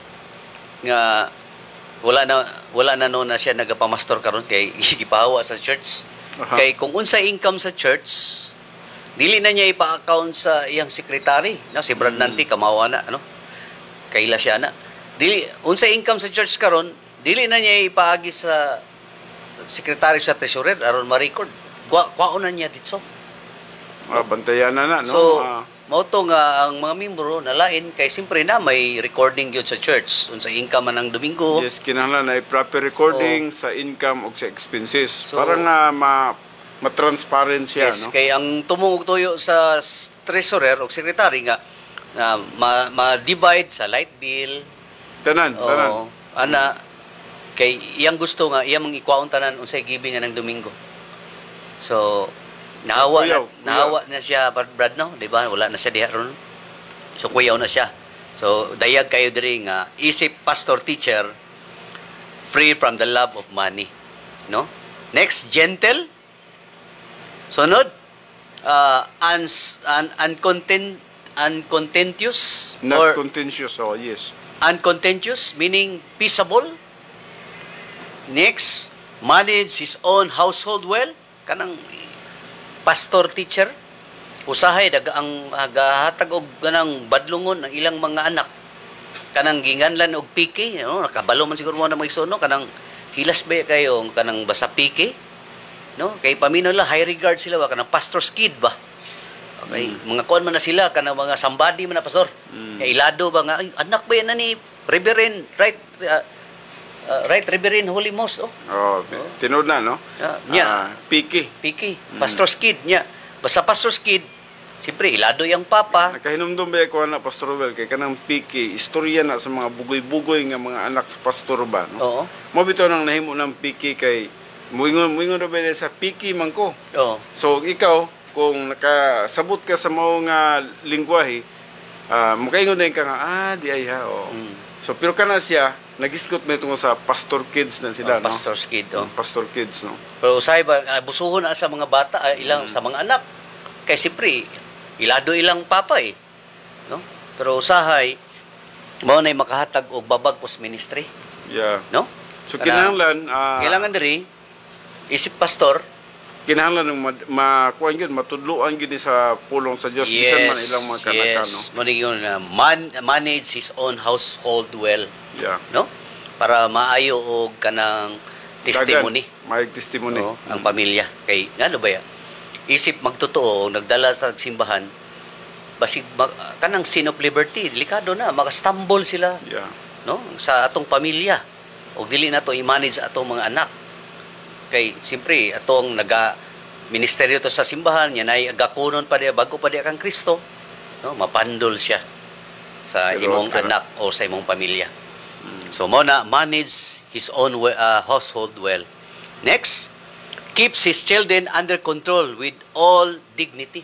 nga wala na wala na no na siya nagapamastor karon kay gipahawa sa church. Aha. Kay kung unsa income sa church, dili na niya ipa-account sa iyang secretary, no? Si Brad Nanti kamawa na, ano? Kaila siya na. Dili unsa income sa church karon, dili na niya ipaagi sa secretary sa treasurer aron ma-record. Kwa kwaon na niya dito. Ah, bantayan na na, no? So, Ah, mao to nga ang mga membro nalain kay simpre na may recording gyud sa church unsa income man ang Domingo. yes, kinahanglan na proper recording sa income o sa expenses. So, para nga ma ma-transparent siya, Yes, no? kay ang tumungog tuyo sa s- treasurer o secretary nga na ma, ma-divide sa light bill. Tanan, tanan. O ana kay iyang gusto nga iyang mang ikwaon tanan unsay giving nga ng Domingo. So nahawa na, Kuyaw, kuyaw. nahawa na siya Brad, Brad no, di ba? Wala na siya diha ron. So kuyaw na siya. So dayag kayo diri nga isip pastor teacher free from the love of money, no? Next, gentle. Sunod, uh, uns, un, uncontent, uncontentious Not or contentious, oh, yes. uncontentious, meaning peaceable. Next, manage his own household well. Kanang pastor teacher, usahay daga ang gahatag og kanang badlungon ang ilang mga anak. Kanang ginganlan og piki, no? Nakabalo man siguro mo na magsuno kanang hilas ba kayo kanang basa piki, no? Kay paminaw la high regard sila ba kanang pastor's kid ba. Okay, mga kuan man na sila kanang mga somebody man na pastor. Kay ilado ba nga ay, anak ba yan na ni Reverend right uh, uh, right Reverend Holy Most oh. Oh, tinod na, no? Ah, nya. Ah, piki. Piki, pastor's kid niya. Basta pastor's kid, siyempre ilado yung papa. Nakahinumdum ba ko na Pastor Well kay kanang piki, istorya na sa mga bugoy-bugoy nga mga anak sa pastor ba, no? Oo. Mo bitaw nang nahimo ng piki kay muingon muingon ra ba sa piki man ko. Oo. So ikaw kung nakasabot ka sa mao nga lingwahe, ah makaingon din ka nga ah di ay ha. Oh. Mm. So pero kana siya nagisgot may tungo sa pastor kids na sila, Oh, no? pastor's kid, oh. Pastor kids, no? Pero usahay ba, uh, busuhon na sa mga bata, ah, ilang, sa mga anak. Kaya siyempre, ilado ilang papa eh. No? Pero usahay, mao na makahatag og babag post ministry. Yeah. No? So Kana- kinahanglan ah Kailangan diri, isip pastor, kinahanglan ng makuan gyud matudloan gyud ni sa pulong sa Dios bisan man ilang mga kanaka, no? yes. Muna yun, uh, man, manage his own household well. Yeah. No? Para maayo og kanang testimony. Dagan, may testimony. Oo, ang pamilya. Kay, ano ba yan? Isip magtotoo, nagdala sa simbahan, basig, mag, kanang sin of liberty, delikado na, makastumble sila, Yeah. no? Sa atong pamilya. o dili na to i-manage atong mga anak. Kay siyempre atong naga ministeryo to sa simbahan, yan ay agakunon pa diya bago pa diya kang Kristo, no, mapandol siya sa Pero, imong pero- anak o sa imong pamilya. So mo na manage his own we- uh, household well. Next, keeps his children under control with all dignity.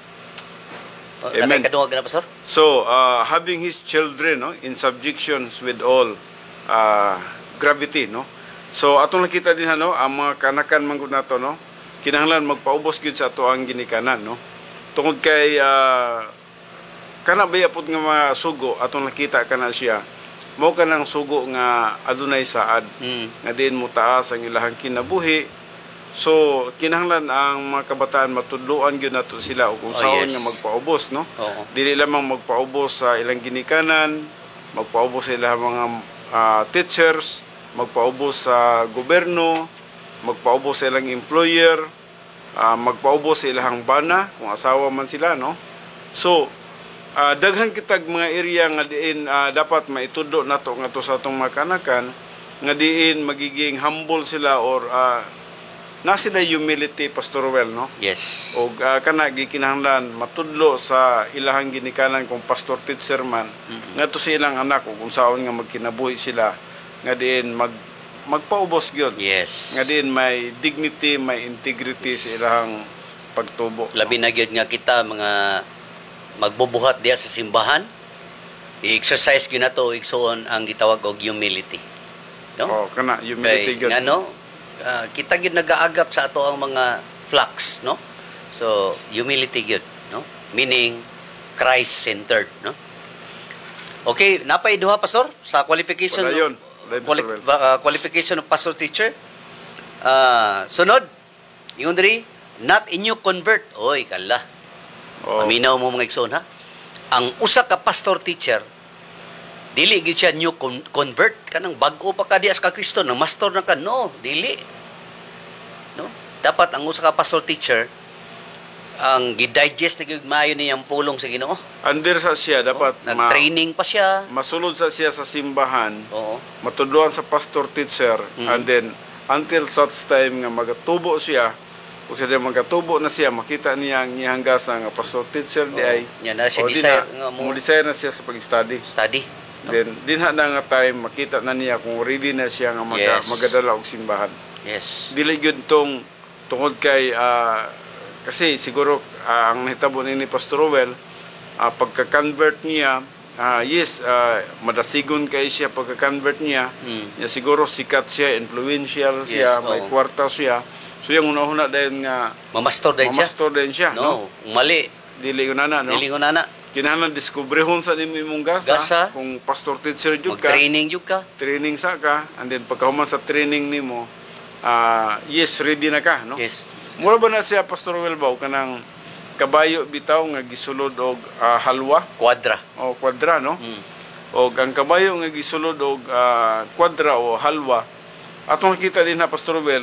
Oh, Amen. nakakaduwag na, Pastor? So, uh, having his children no, in subjections with all uh, gravity, no? So, atong nakita din ano, ang mga kanakan man gud nato, no? Kinahanglan magpaubos gyud sa ato ang ginikanan, no? Tungod kay uh, kana baya pud nga mga sugo atong nakita kana siya. Mao kanang sugo nga adunay saad. Mm. Nga din mo taas ang ilahang kinabuhi. So, kinahanglan ang mga kabataan matudloan gyud nato sila o kung Oh, saan yes. nga magpaubos, no? Oo. Dili lamang magpaubos sa ilang ginikanan, magpaubos sa ilang mga ah, teachers, magpaubos sa gobyerno, magpaubos sa ilang employer, ah, magpaubos sa ilang bana kung asawa man sila, no? So, ah, daghan kitag mga area nga diin ah, dapat maitudlo nato nga to sa atong mga kanakan nga diin magiging humble sila or ah, na sila humility, Pastor Well, no? Yes. O uh, kana gikinahanglan matudlo sa ilahang ginikanan kung pastor teacher man Mm-mm. ngadto sa ilang anak o kung saon nga magkinabuhi sila nga diin mag magpaubos gyud Yes. nga diin may dignity, may integrity sa ilahang pagtubo. Labi na gyud nga kita mga magbubuhat diya sa simbahan, i-exercise gyud nato igsoon ang gitawag og humility. No? Oh, kana humility Kay gyud. ngano ah, kita gyud nagaagap sa ato ang mga flocks, no? So humility gyud, no? Meaning Christ-centered, no? Okay, napay duha, Pastor, sa qualification Wala yun. Wala yun, quali- Pastor Well. va- ah, qualification of pastor teacher. Ah, sunod, yung diri, not in you convert. Oy, kala. Oh, Paminaw mo mga igsoon, ha? Ang usa ka pastor teacher, dili gid siya new con- convert, kanang bag-o pa ka dias ka Kristo, na master na ka. No, dili. No? Dapat ang usa ka pastor teacher, ang gidigest na gyud maayo niyang pulong sa Ginoo. under sa siya dapat ma- Nag-training pa siya. masulod sa siya sa simbahan, Oo. matudloan sa pastor teacher Mm. and then until such time nga magatubo siya o siya magatubo na siya makita niya ang iyang gasa nga pastor teacher di ay Yan na siya o di desire na, nga mo mo desire na siya sa pag-study. study. No? Then dinha na nga time makita na niya kung ready na siya nga maga, Yes. magadala og simbahan. Yes. Dili gyud tong tungod kay ah, kasi siguro ah, ang nahitabo ni Pastor Rowell ah, pagka-convert niya ah, yes ah, madasigon kay siya pagka-convert niya. Mm. Ya siguro sikat siya, influential Yes, siya, may oo. kwarta siya. So yung una-una dahil nga Mamastor din siya. mamastor din siya, no? No, mali. Dili ko na na, no? Dili ko na na. Kinahanglan diskubrehon sa nimo imong gasa, Gasa. kung pastor teacher jud ka, Mag-training jud ka. training sa ka, and then pagkahuman sa training nimo, ah yes, ready na ka, no? Yes. Mura ba na siya Pastor Wilbaw kanang kabayo bitaw nga gisulod og ah, halwa Quadra. o kwadra, no? Mm. O ang kabayo nga gisulod og ah, kwadra o halwa, atong nakita din na Pastor Wel,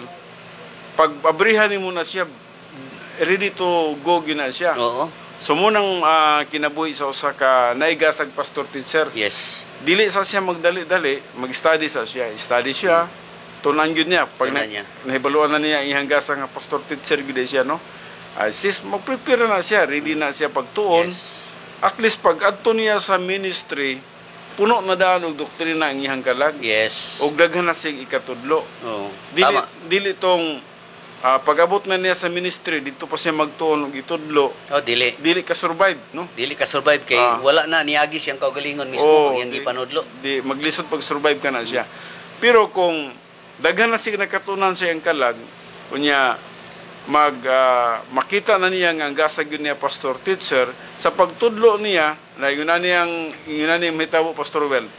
pag abrihan nimo na siya, ready to go gyud na siya. Oo. So munang ah, kinabuhi sa usa ka naigasag pastor teacher. Yes. Dili sa siya magdali-dali, mag-study sa siya, study siya. Tunan gyud niya pag Tunan na, niya. nahibaluan na niya iyang gasa nga pastor teacher gyud siya, no? Ay sis mag-prepare na siya, ready na siya pagtuon. Yes. At least pag adto niya sa ministry, puno na daan og doktrina ang iyang kalag. Yes. Og daghan na siyang ikatudlo. Oo. Dili Tama. dili tong ah, pag-abot na niya sa ministry, dito pa siya magtuon og itudlo. Oh, dili. Dili ka survive, no? Dili ka survive kay Ah. wala na niagi siyang kaugalingon mismo Oo, ang iyang di- gipanudlo. Di maglisod pag survive ka na siya. Pero kung daghan na siya nakatunan sa iyang kalag, unya mag ah, makita na niya nga ang gasag yun niya pastor teacher sa pagtudlo niya na yun na niyang yun na niyang mahitabo Pastor Well.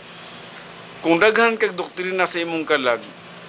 Kung daghan kag doktrina sa imong kalag,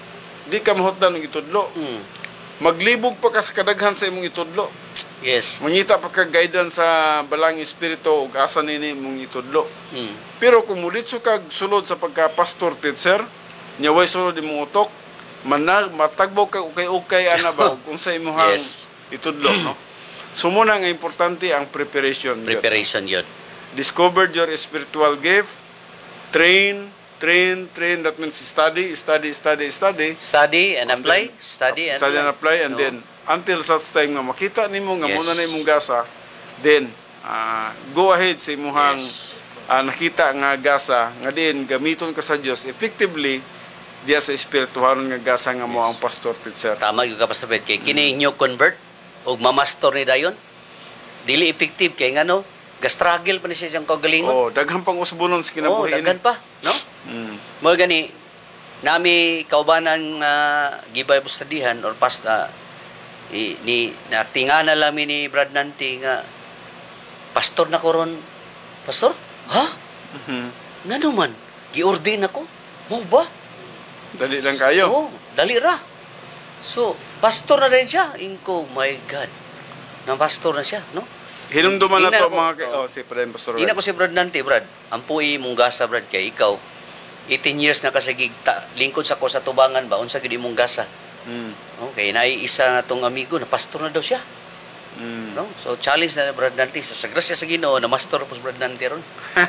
di ka mahutdan og itudlo. Mm. Maglibog pa ka sa kadaghan sa imong itudlo. Yes. Mangita pa ka guidance sa balang espiritu ug asa nini imong itudlo. Mm. Pero kung mulitso kag sulod sa pagka-pastor teacher, nya way sulod imong utok, manag matagbo kag ukay-ukay ana ba ug kung sa imong Yes. itudlo, no? So muna nga importante ang preparation. yun. Preparation yun. Discovered your spiritual gift, train, train, train, that means study, study, study, study. Study and And apply. then, Study and study and apply, and No. then until such time nga makita nimo nga Yes. muna na imong gasa, then ah, go ahead sa imong Yes. ah, nakita nga gasa nga din gamiton ka sa Dios effectively diya sa espirituhanon nga gasa nga mo ang pastor teacher. Tama yung Pastor Fred. Kay kini new convert o mamastor ni dayon. Dili effective kay ngano, ga-struggle pa ni siya siyang kagalingon. Oh, daghang pang usbunon sa Oh, kinabuhi daghan ini. pa, no? Mm. Mo gani nami kaubanan nga gibay bustadihan or pasta i, ni naktingana lami ni Brad Nanti nga pastor na ko ron. Pastor? Ha? Mhm. Ngano man? Giordin ako? Mo ba? Dali lang kayo. Oo, dali ra. So, pastor na rin siya. Inko, my God. Nang pastor na siya, no? Hinumduman na Ina to ko- mga kay oh. oh, si Pren Pastor. Ina ko si Brad Nanti, Brad. Ang puy mong gasa, Brad, kay ikaw. eighteen years na kasagig ta, lingkod sa ko sa tubangan ba? Unsa gid imong gasa? Mm. Okay, naiisa na tong amigo na pastor na daw siya. Mm. No? So, challenge na ni Brad Nanti. Sa, sa grasya sa Ginoo, na master po si Brad Nanti ron.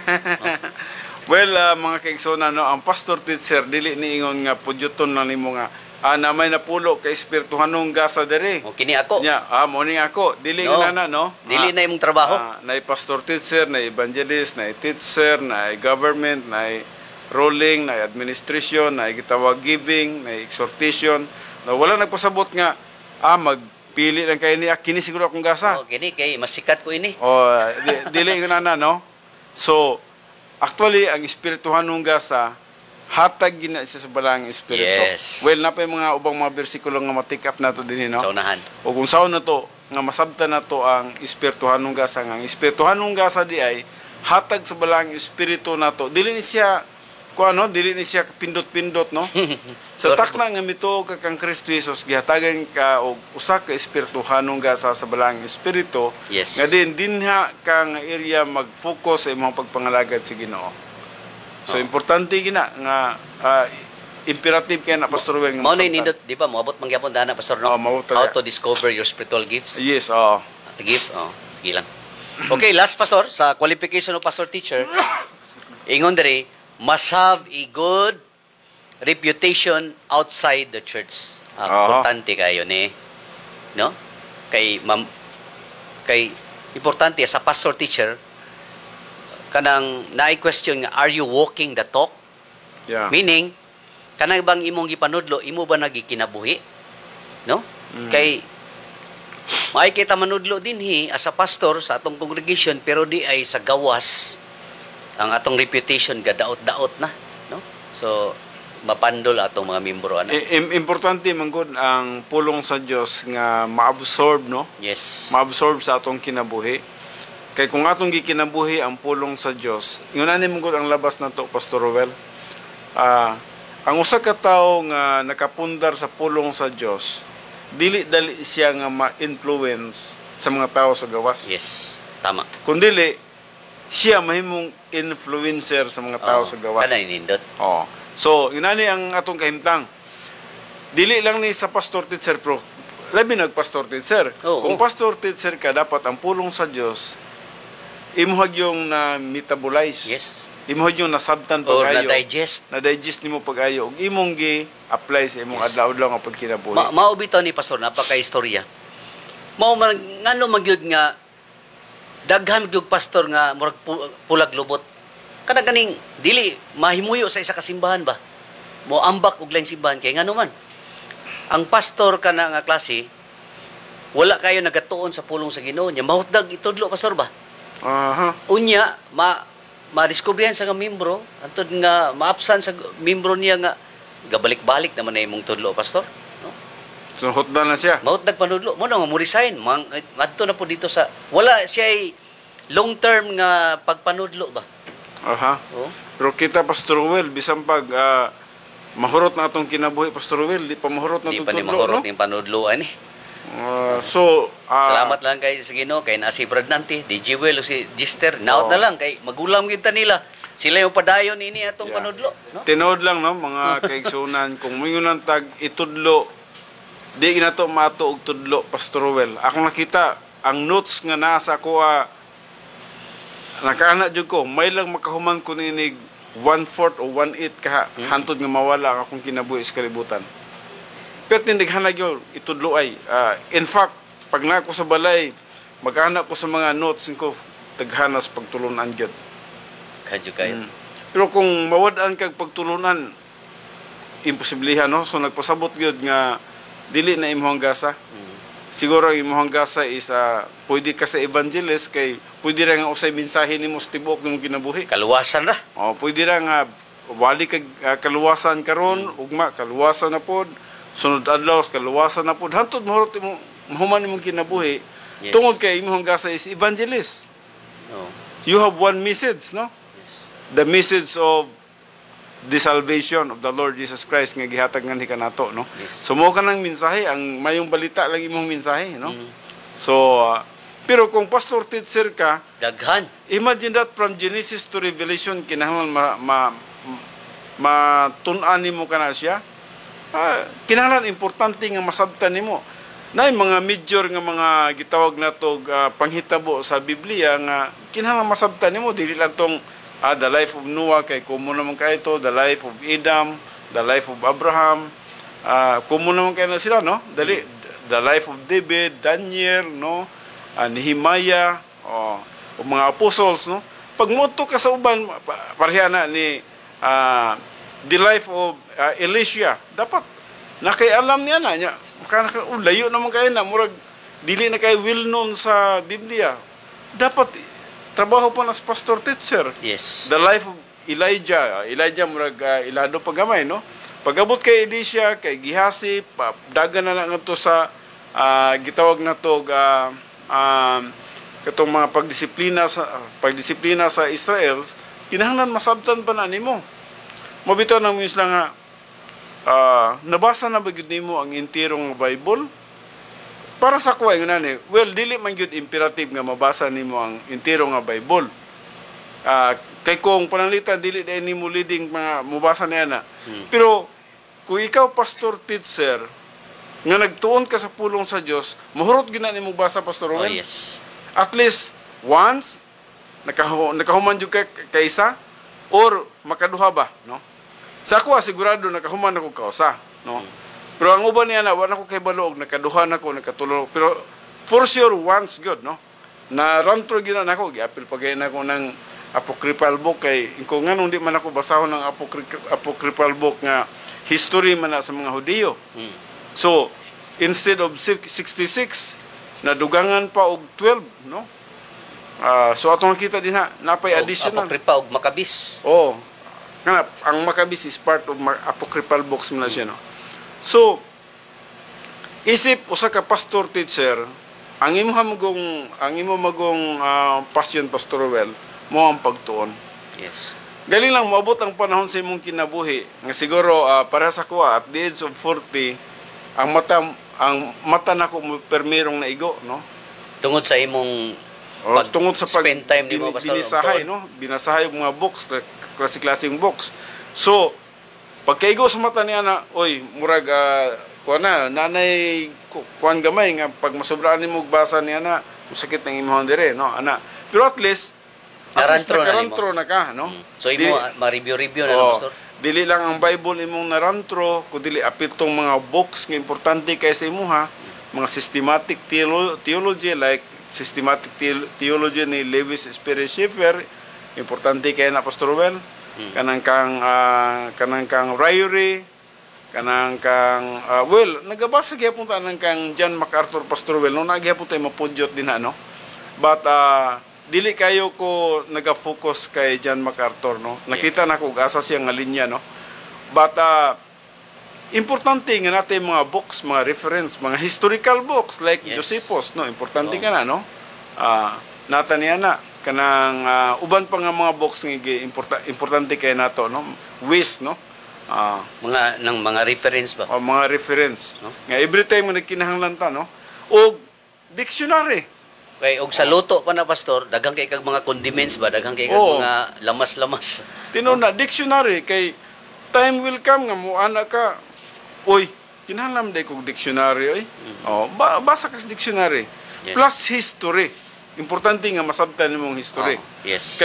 Well, ah, mga kaigsona, no, ang pastor teacher dili ni ingon nga pudyuton lang nimo nga ah, na may napulo kay espirituhanong gasa dere. O, kini ako. Nya, ah, morning ako. Dili No. nga na, no? Dili Ah, na imong trabaho. ah, na pastor teacher, na evangelist, na teacher, na government, na ruling, na administration, na gitawag giving, na exhortation. Na wala nagpasabot nga ah magpili lang kayo niya kini siguro akong gasa. O, kini kay masikat ko ini. O di, dili ko na na, no? So, actually ang espirituhanong gasa hatag gina siya sa balang espiritu. Yes. Well, napay mga ubang mga bersikulo nga ma-take up nato dinhi, no? Sa unahan. O kung saan na to, nga masabta na to ang espirituhanong gasa. Nga ang espirituhanong gasa di ay hatag sa balang espiritu na to. Dili ni siya, kung ano, dili ni siya pindot-pindot, no? Sa takna nga mito ka kang Kristo Jesus, gihatagan ka o usa ka espirituhanong gasa sa balang espiritu. Yes. Nga din, dinha ka nga area mag-focus sa imong pagpangalagad sa Ginoo. So, Oh. importante gina nga ah, imperative kaya na Pastor Wel nga Mao na masabtan. nindot, di ba? Moabot man gyapon dana pastor no. Oh, mao How talaga. to discover your spiritual gifts. Yes, oo. A gift, oh, sige lang. Okay, last pastor sa qualification of pastor teacher. Ingon diri, must have a good reputation outside the church. Ah, Oo. importante kayo ni, no? Kay mam, kay importante sa pastor teacher kanang na-question nga, are you walking the talk? Yeah. Meaning, kanang bang imong gipanudlo, imo ba nagikinabuhi? No? Kay may kita manudlo dinhi as a pastor sa atong congregation pero di ay sa gawas ang atong reputation gadaot-daot na, no? So mapandol atong mga membro ana. I- im- importante man gud ang pulong sa Dios nga ma-absorb, no? Yes. Ma-absorb sa atong kinabuhi. Kay kung atong gikinabuhi ang pulong sa Dios, ingon ani man gud ang labas nato, Pastor Rowel. Ah, ang usa ka tawo nga nakapundar sa pulong sa Dios, dili dali siya nga ma-influence sa mga tao sa gawas. Yes. Tama. Kundili siya mahimong influencer sa mga tao Oh, sa gawas. Kana inindot. Oh. So, inani ang atong kahimtang. Dili lang ni sa pastor teacher pro. Labi nag pastor teacher. Oo. Kung pastor teacher ka, dapat ang pulong sa Dios imuhag yung na metabolize. Yes. Imuhag yung nasabtan Or pag-ayo. na-digest. Na-digest nimo pag-ayo. Ug imong gi-apply sa imong Yes. adlaw-adlaw nga pagkinabuhi. Ma mao bitaw ni pastor napaka-istorya. Mao man ngano magyud nga daghan gyud pastor nga murag pu- pulag lubot. Kana ganing dili mahimuyo sa isa ka simbahan ba. Mo ambak og laing simbahan kay ngano man. Ang pastor kana nga klase wala kayo nagatuon sa pulong sa Ginoo niya mahutdag itudlo pastor ba. Aha. Unya ma madiskubrihan sa nga membro antud nga maapsan sa membro niya nga gabalik-balik naman na imong tudlo pastor. No? So, hotdan na siya. Maut nagpanudlo mo na mo resign mang adto na po dito sa wala siya long term nga pagpanudlo ba. Aha. Oh. Pero kita, Pastor Will, bisan pag ah, mahurot na atong kinabuhi, Pastor Will, di pa mahurot na Di itong pa ni tudlo, mahurot no? yung panudloan eh. Ah, so, ah, Salamat lang kay sa Ginoo kay na si Brad Nanti, D J Will o si Gister. Naot Oo. na lang kay magulam kita nila. Sila yung padayon ini atong Yeah. panudlo, no? Tinod lang, no, mga kaigsunan, kung mayroon ng tag itudlo, di na to mato og tudlo, Pastor Will. Akong nakita, ang notes nga nasa ko, ah, nakaana jud ko, may lang makahuman ko ninig one-fourth o one-eighth ka hantod nga mawala ang akong kinabuhi sa kalibutan. Pero tindighanag yun, itudlo ay. Ah, in fact, pag na ako sa balay, mag-anak ko sa mga notes ko, taghanas pagtulunan yun. Kadyo kayo. Mm. Pero kung mawadaan kag pagtulunan, imposiblihan, no? So nagpasabot yun nga, dili na imuhang gasa. Mm. Siguro ang imuhang gasa is, uh, pwede ka sa evangelist, kay pwede rin nga usay mensahe ni mo sa tibok ng kinabuhi. Kaluwasan ra. O, pwede rin nga, wali kag uh, kaluwasan karon, mm. ugma, kaluwasan na pod, sunod adlaw, kaluwasan na pod, hantod mahurot mo, mahuman imong kinabuhi, yes. Tungod kay imuhang gasa is evangelist. No. You have one message, no? Yes. The message of the salvation of the Lord Jesus Christ nga gihatag nga ni kanato, no? Yes. So mo ka nang mensahe, ang mayong balita lang imong mensahe, no? Mm. So uh, pero kung pastor teacher ka, Daghan. imagine that from Genesis to Revelation kinahanglan ma, ma matun-an nimo kana siya. Ah, kinahanglan importante nga masabtan nimo. Nay mga major nga mga gitawag nato uh, panghitabo sa Biblia nga kinahanglan masabtan nimo, dili lang tong Ah, the life of Noah, kay kumo naman kayo ito, the life of Adam, the life of Abraham, ah, kumo naman kayo na sila, no? Dali, the life of David, Daniel, no? Ah, Nehemiah, oh, o mga apostles, no? Pag moto ka sa uban, pareha na ni ah, the life of ah, Elisha, dapat nakaialam niya na, niya, maka, oh, layo naman kayo na, murag, dili na kayo well known sa Biblia. Dapat, trabaho pa na sa pastor teacher. Yes. The life of Elijah. Elijah murag uh, ilado pagamay, no? Pagabot kay Elisha, kay Gihasi, pa, dagan na lang ito sa uh, gitawag na to uh, uh, katong mga pagdisiplina sa pagdisiplina sa Israel, kinahanglan masabtan pa na nimo. Mabitaw nang misla nga uh, nabasa na ba gyud nimo ang entirong Bible? Para sa kuha yung nani, well, dili man yun imperative nga mabasa nimo ang entero nga Bible. Uh, kay kung pananglitan, dili dahil nimo leading mga mabasa niya na. Hmm. Pero, kung ikaw pastor teacher, nga nagtuon ka sa pulong sa Diyos, mahurot gina nimo basa, Pastor Owen? Oh, yes. At least, once, nakahu nakahuman yung ka kaisa, or makaduha ba, no? Sa ako, sigurado, nakahuman ako kausa, no? Hmm. Pero ang uban niya na, wala ko kay baloog, nakaduhan ako, nakatulog. Pero for sure, once good, no? Na rantro gina na ako, giapil pagay na ako ng apocryphal book, kay kung nga nung di man ako basahon ng apocryphal book nga history man na sa mga Hudiyo. Hmm. So, instead of sixty-six, nadugangan pa og twelve, no? Uh, so atong nakita din ha, napay additional. Apocrypha og Maccabees. Oh. Kana ang Maccabees is part of apocryphal books man na siya, no? So, isip usa ka pastor teacher, ang imo magong ang imo magong uh, passion, Pastor Well, mo ang pagtuon. Yes. Galing lang moabot ang panahon sa imong kinabuhi nga siguro uh, para sa kuha at the age of forty, ang mata ang mata nako mo permirong naigo, no? Tungod sa imong o, tungod sa pag spend time nimo bin, binisahay, no? Binasahay yung mga books, klase-klaseng books. So, pagkaigo sa mata niya na, oy, murag, uh, kuha na, nanay, kuhan gamay, nga, pag masobraan nimo basa niya na, masakit ng imong dire, no, ana. Pero at least, at least nakarantro na ka, no? Mm. So, imo, ma-review-review na, oh, no, Pastor? Dili lang ang Bible imong narantro, kundi apit tong mga books nga importante kay sa imuha, mga systematic theolo theology, like systematic theology ni Lewis Sperry Chafer, importante kay na, Pastor Well. Hmm. Kanang kang uh, kanang kang Ryrie, kanang kang uh, well, nagabasa gyapon ta nang kang John MacArthur, Pastor Well, no nagyapon tay mapudyot din ano. But uh, dili kayo ko naga-focus kay John MacArthur, no. Nakita yes. na ko asa siya nga linya, no. But uh, importante nga natin mga books, mga reference, mga historical books like yes. Josephus, no. Importante oh. ka na, no. Ah, uh, nata niya na kanang uh, uban pa nga mga books nga importa, importante kay nato, no, ways, no, uh, mga nang mga reference ba o mga reference, no, nga every time nga nagkinahanglan ta, no, o dictionary kay og sa luto pa na, Pastor, daghang kay kag mga condiments ba, daghang kay kag oh. mga lamas-lamas, tinuod na dictionary, kay time will come nga mo ana ka, oy, kinahanglan day kog dictionary, oy, mm-hmm. oh, ba basa ka sa dictionary, yes. plus history. Importante nga masabtan nimong history. Oh, yes. Kay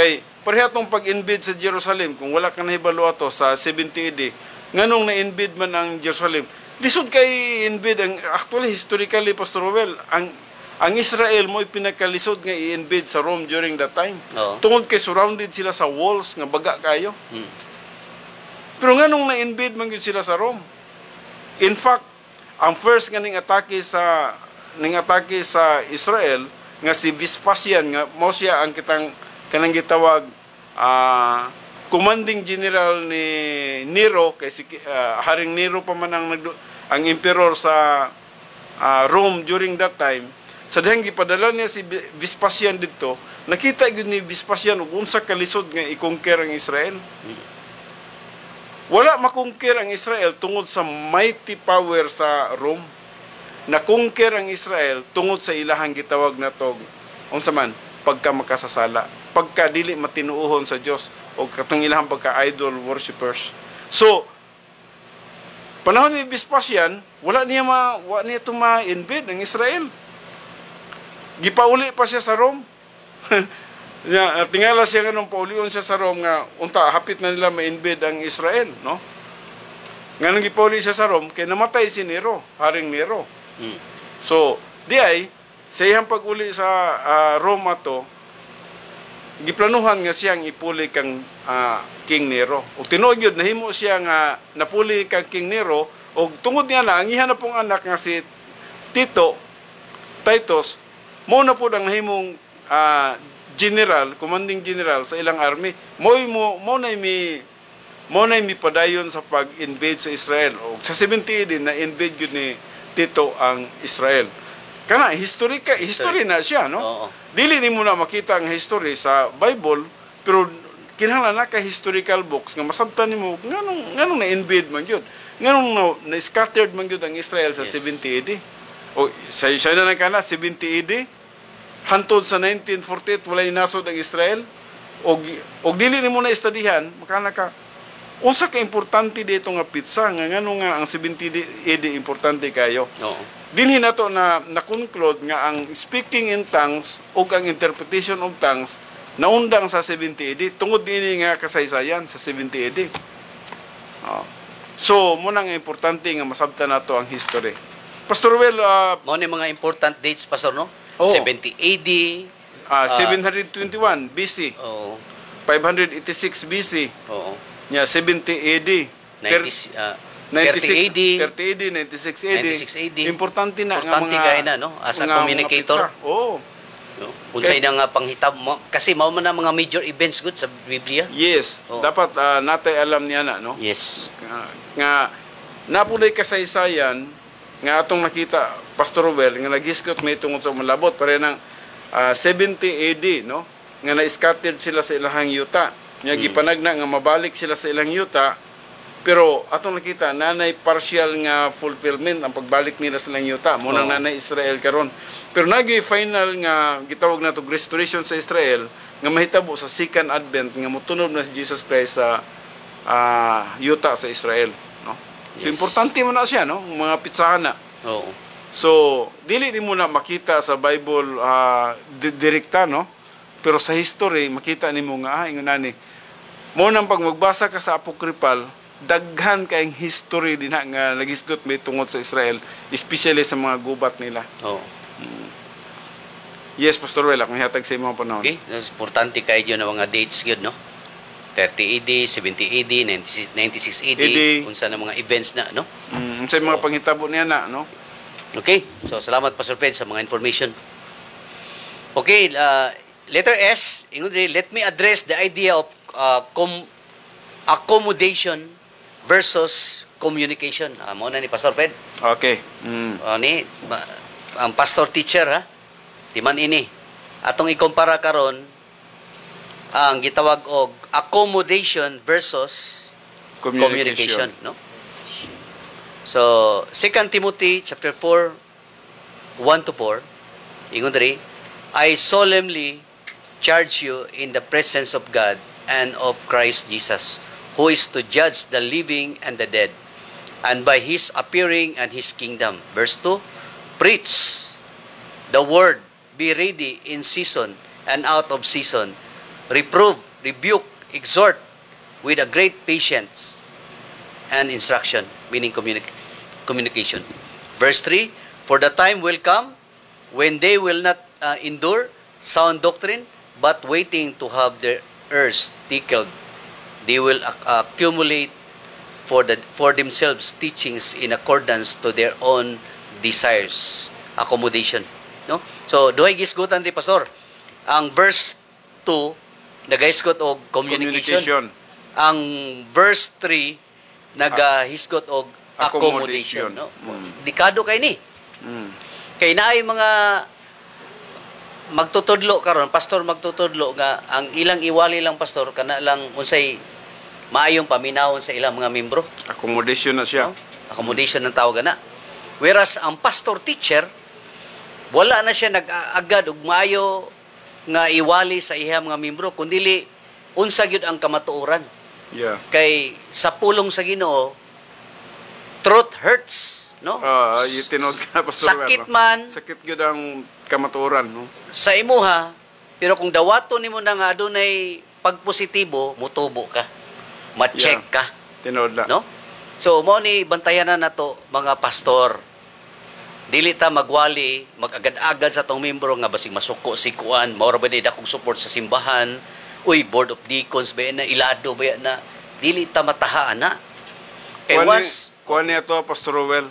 pareha tong pag-invade sa Jerusalem, kung wala ka nahibalo ato sa seventy A D, nganong na-invade man ang Jerusalem, lisod kay invade ang actually historically Pastor Rowell, ang ang Israel mo pinakalisod nga i-invade sa Rome during that time. Oo. Tungod kay surrounded sila sa walls nga baga kayo. Mm. Pero nganong na-invade man gyud sila sa Rome. In fact, ang first nga ning atake sa ning atake sa Israel nga si Vespasian nga mo siya ang kitang kanang gitawag ah commanding general ni Nero kay si uh, Haring Nero pa man ang nagdu- ang emperor sa uh, Rome during that time. Sa dihang gipadala niya si Vespasian dito, nakita gyud ni Vespasian ug unsa kalisod nga i-conquer ang Israel. Wala makongker ang Israel tungod sa mighty power sa Rome. Nakongker ang Israel tungod sa ilahang gitawag na tog unsa man pagka makasasala, pagka dili matinuohon sa Dios o katong ilahang pagka idol worshippers. So panahon ni Vespasian, wala niya ma wala niya ma-invade ang Israel. Gipauli pa siya sa Rome. Ya, tingala siya nga nung paulion siya sa Rome nga unta hapit na nila ma-invade ang Israel, no? Nga nang gipauli siya sa Rome kay namatay si Nero, Haring Nero. Mm. So, di ay sa iyang pag-uli sa uh, Rome ato, giplanuhan nga siyang ipuli kang uh, King Nero. O tinuod yun, nahimo siya nga napuli kang King Nero, o tungod niya na, ang iha na pong anak nga si Tito, Titus, mo na po ang nahimong uh, general, commanding general sa ilang army. Mo mo mo na mi mo na mi padayon sa pag-invade sa Israel. O sa seventy A D na invade gyud ni Tito ang Israel. Kana history ka, history na siya, no? Oo. Dili nimo na makita ang history sa Bible, pero kinahanglan na ka historical books nga masabtan nimo nganong nganong na-invade man gyud. Nganong na, na scattered man gyud ang Israel sa Yes. seventy A D. O sa sa na kana seventy A D hantod sa nineteen forty-eight wala nasod ang Israel. Og og dili nimo na istadihan, makana ka unsa ka importante dito nga pizza nga ngano nga ang seventy A D importante kayo. Oo. Dinhi nato na na-conclude nga ang speaking in tongues ug ang interpretation of tongues naundang sa seventy A D tungod dinhi nga kasaysayan sa seventy A D. Oh. So mo nang importante nga masabtan nato ang history. Pastor Well, uh, Mao ni mga important dates, Pastor, no? Oo. seventy A D. uh, seven twenty-one B C, Oo. five eighty-six B C, Oo. nya seventy A D, ninety, uh, thirty A D. thirty A D, ninety-six A D. ninety-six A D. Importante na Importante kayo na, no? As a nga mga communicator. pizza. Oo. No? Unsay na nga panghitabo mo kasi mao man na mga major events good sa Biblia. Yes, Oo. dapat uh, natay alam niya na, no? Yes. Nga, nga napulay kasaysayan nga atong nakita Pastor Well nga nagiskot may tungod sa malabot pare ng uh, seventy A D, no? Nga na-scattered sila sa ilahang yuta. Nga Mm. gipanagna nga mabalik sila sa ilang yuta. Pero atong nakita nanay partial nga fulfillment ang pagbalik nila sa ilang yuta. Mo nang Oo. nanay Israel karon. Pero nagay final nga gitawag nato restoration sa Israel nga mahitabo sa second advent nga motunod na si Jesus Christ sa uh, yuta sa Israel, no? So Yes. importante man na siya, no? Mga pitsahan na. Oo. So dili ni mo na makita sa Bible uh, di- direkta, no? Pero sa history makita nimo nga ah, ingon ani. Mo nang pag magbasa ka sa apocryphal, daghan kayong history din ha, nga nagisgot may tungod sa Israel, especially sa mga gubat nila. Oo. Yes, Pastor Well, akong hatag sa mga panahon. Okay, that's importante kayo yun na mga dates good, no? thirty A D, seventy A D, ninety-six A D, A D. unsa na mga events na, no? Mm, sa mga panghitabo niya na, no? Okay, so salamat Pastor Fred sa mga information. Okay, uh, letter S, ingon diri, let me address the idea of uh, com- accommodation versus communication. Uh, mo na ni Pastor Fred. Okay. Mm. Uh, ni, ma- ang pastor teacher, ha? Timan ini. Atong ikumpara karon ang gitawag og accommodation versus communication, no? So, Second Timothy chapter four, one to four, ingon diri, I solemnly charge you in the presence of God and of Christ Jesus, who is to judge the living and the dead, and by his appearing and his kingdom. Verse two, preach the word, be ready in season and out of season, reprove, rebuke, exhort with a great patience and instruction, meaning communi- communication. Verse three, for the time will come when they will not uh, endure sound doctrine, but waiting to have their ears tickled, they will ac- accumulate for the for themselves teachings in accordance to their own desires. Accommodation, no? So duhay gisgutan di pastor. Ang verse two nagahisgot og communication. Communication. Ang verse three nagahisgot og Accommodation. accommodation, no? Mm. Dikado kay ni. Mm. Kay naay mga magtutudlo karon, pastor magtutudlo nga ang ilang iwali lang pastor kana lang unsay maayong paminawon sa ilang mga membro. Accommodation na siya. No? Accommodation ng tawag na. Whereas ang pastor teacher wala na siya nag-agad og maayo nga iwali sa iyang mga membro kundili unsa gyud ang kamatuoran. Yeah. Kay sa pulong sa Ginoo truth hurts, no? Ah, uh, tinod ka pastor. Sakit no? man. Sakit gyud ang kamatuoran, no? Sa imuha, pero kung dawato nimo na nga adunay pagpositibo, mutubo ka. Ma-check Yeah. ka, Tinod na. no? So mo ni bantayan na nato mga pastor. Dili ta magwali, mag-agad-agad sa tong membro nga basig masuko si kuan, mao ra ba ni dakong support sa simbahan. Uy, board of deacons ba yan na ilado ba yan na dili ta matahaan na. Kay Kuan once ni- kuan niya to, Pastor Rowell.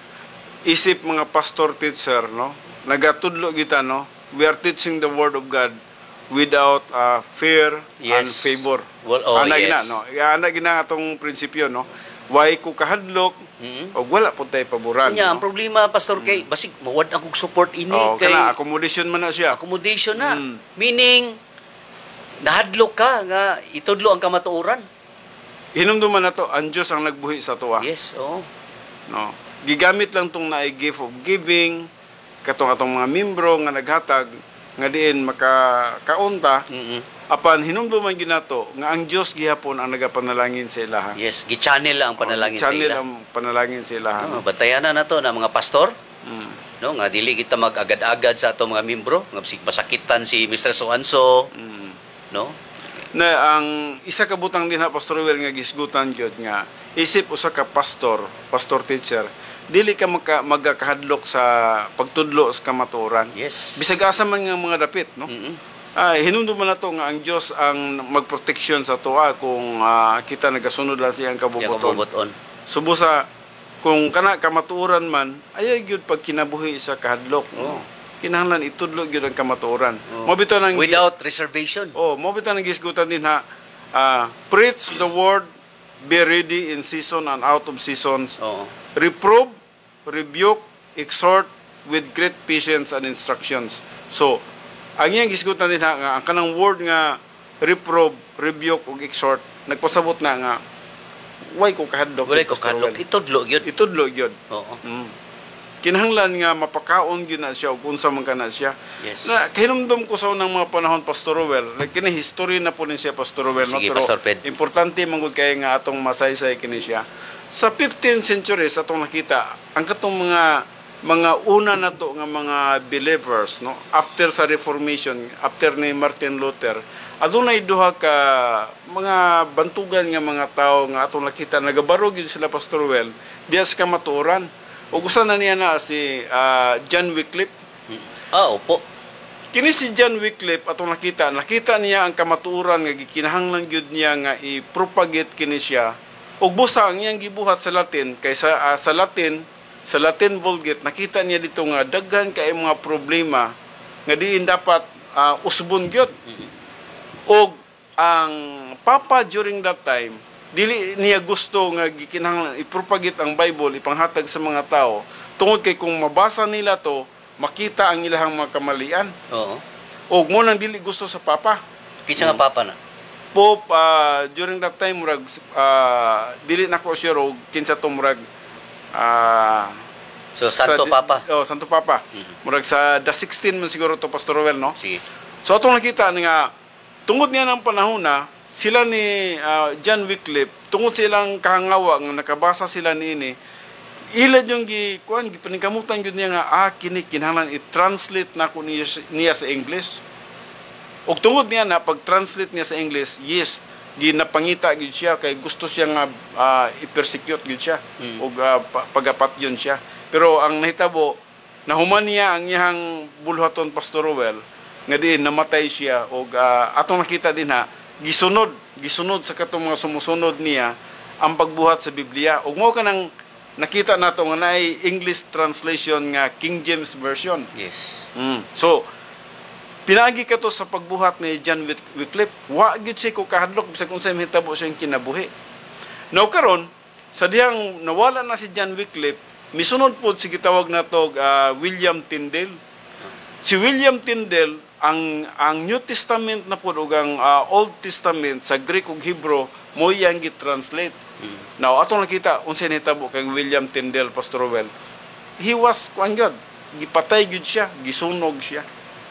Isip mga pastor teacher, no? Nagatudlo kita, no? We are teaching the word of God without uh, fear and Yes. favor. Well, oh, ana yes. gina, no? Ana gina atong prinsipyo, no? Why ko kahadlok Mhm. o wala po tayo paboran. Nya, ang no? problema pastor kay basig mawad akong support ini Oh, kay kana accommodation man na siya. accommodation na. Mm. Meaning nahadlok ka nga itudlo ang kamatuoran. Hinumduman na to, ang Diyos ang nagbuhi sa tuwa. Yes, oh. No. Gigamit lang tong naay gift of giving katong atong mga membro nga naghatag nga diin makakaunta Mm-mm. apan hinumduman ginato nga ang Dios gihapon ang nagapanalangin sa ilaha. Yes, gi-channel lang ang panalangin sa Channel ila. ang panalangin sa ilaha. Oh, bantayan na nato na mga pastor, Mm. no, nga dili kita mag-agad-agad sa ato mga membro, nga bisig masakitan si Mister Soanso, Mm. no? Na ang isa ka butang din ha Pastor Will nga gisgutan gyud nga isip usa ka pastor, pastor teacher, dili ka magka, magkahadlok sa pagtudlo sa kamatuoran. Yes. Bisag asa man nga mga dapit, no? Mm-mm. Ah, hinumduman na to nga ang Dios ang magproteksyon sa tuwa kung ah, kita nagasunod lang siyang Yang kabubuton. kabubuton. Subo sa kung kana kamatuoran man, ayaw gyud pag kinabuhi sa kahadlok. Oh. Kinahanglan itudlo gyud ang kamatuoran. Oh. Mo bitaw nang Without reservation. Oh, mo bitaw nang gisgutan din ha. Ah, preach the word, be ready in season and out of seasons. Oo. Reprove, rebuke, exhort with great patience and instructions. So, ang iyang gisgutan din ha, nga, ang kanang word nga reprove, rebuke, ug exhort, nagpasabot na nga, why ko kahadlok? Wala ko Pastor kadlok Rowell? itudlo gyud. Itudlo gyud. Oo. Mm. Kinahanglan nga mapakaon gyud na siya ug unsa man kana siya. Yes. Na hinumdum ko sa unang mga panahon Pastor Rowell, like, kini history na po ni siya Pastor Rowell, no? Sige, Pero Pastor Fred. importante mangud kay nga atong masaysay kini siya. Sa fifteenth century sa atong nakita ang katong mga mga una na to nga mga believers, no, after sa Reformation, after ni Martin Luther, adunay duha ka mga bantugan nga mga tao nga atong nakita nagabarog gyud sila Pastor Rowell diya sa kamatuoran. Ug usa na niya na si ah, John Wycliffe. Ah, opo. Kini si John Wycliffe atong nakita, nakita niya ang kamatuoran nga gikinahanglan gyud niya nga i-propagate kini siya. Ug busa ang iyang gibuhat sa Latin kaysa ah, sa Latin, sa Latin Vulgate nakita niya dito nga daghan kay mga problema nga diin dapat ah, usbon gyud. Og ang Papa during that time dili niya gusto nga gikinahanglan i-propagate ang Bible ipanghatag sa mga tao tungod kay kung mabasa nila to makita ang ilahang mga kamalian. Oo. Og mo nang dili gusto sa Papa. Kinsa nga papa na? Pope ah, during that time murag ah, dili nako sure og kinsa to murag ah, So sa Santo di- Papa. Oh, Santo Papa. Mhm. Murag sa the sixteen man siguro to Pastor Rowell, no? Sige. So atong nakita nga tungod niya ng panahon na sila ni ah, John Wycliffe tungod silang kahangawa nga nakabasa sila niini ilad yung gi kuan gipaningkamutan gyud niya nga ah kini kinahanglan i-translate nako niya, niya sa English. ug tungod niya na pag-translate niya sa English, yes, ginapangita gyud siya kay gusto siya nga uh, i-persecute gyud siya mm. ug uh, pagapat yun siya. Pero ang nahitabo nahuman niya ang iyang bulhaton Pastor Rowell nga diin namatay siya ug uh, atong nakita din ha gisunod gisunod sa katong mga sumusunod niya ang pagbuhat sa Biblia ug mao kanang nakita nato nga naay English translation nga King James version. Yes. Mm. So pinagi ka to sa pagbuhat ni John Wycliffe. Wa gyud siya ko kahadlok bisag unsay mahitabo siyang kinabuhi. Now karon sa dihang nawala na si John Wycliffe, misunod pod si gitawag nato uh, William Tyndale. Si William Tyndale ang ang New Testament na pod ug ang uh, Old Testament sa Greek ug Hebrew mo yang gi-translate. Mm. Now atong nakita unsay nahitabo kay William Tyndale, Pastor Rowell. He was kuan gyud, gipatay gyud siya, gisunog siya.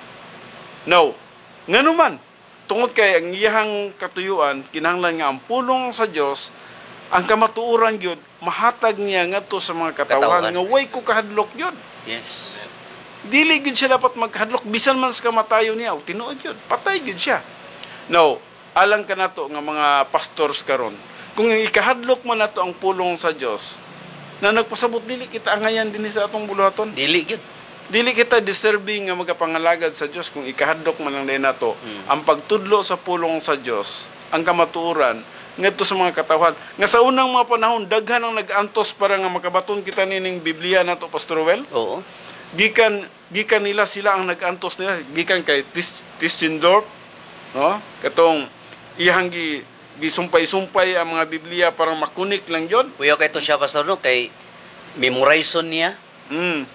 Now, ngano man, tungod kay ang iyang katuyuan, kinahanglan nga ang pulong sa Dios, ang kamatuoran gyud mahatag niya ngadto sa mga katawan, nga way ko kahadlok gyud. Yes. Dili gyud siya dapat magkahadlok bisan man sa kamatayon niya, o tinuod gyud, patay gyud siya. Now, alang kanato nga mga pastors karon, kung ikahadlok man nato ang pulong sa Dios, na nagpasabot dili kita angayan dinhi sa atong buluhaton. Dili gyud. Dili kita deserving nga magapangalagad sa Dios kung ikahadlok man lang din nato mm. ang pagtudlo sa pulong sa Dios, ang kamatuoran ngadto sa mga katawan. Nga sa unang mga panahon daghan ang nag-antos para nga makabaton kita nining Biblia nato, Pastor Rowell. Oo. Gikan gikan nila sila ang nag-antos nila, gikan kay Tischendorf, no? Katong iyang gi gisumpay-sumpay ang mga Biblia para makunik lang yon. Kuya kay to siya, Pastor, no, kay memorization niya. Mm.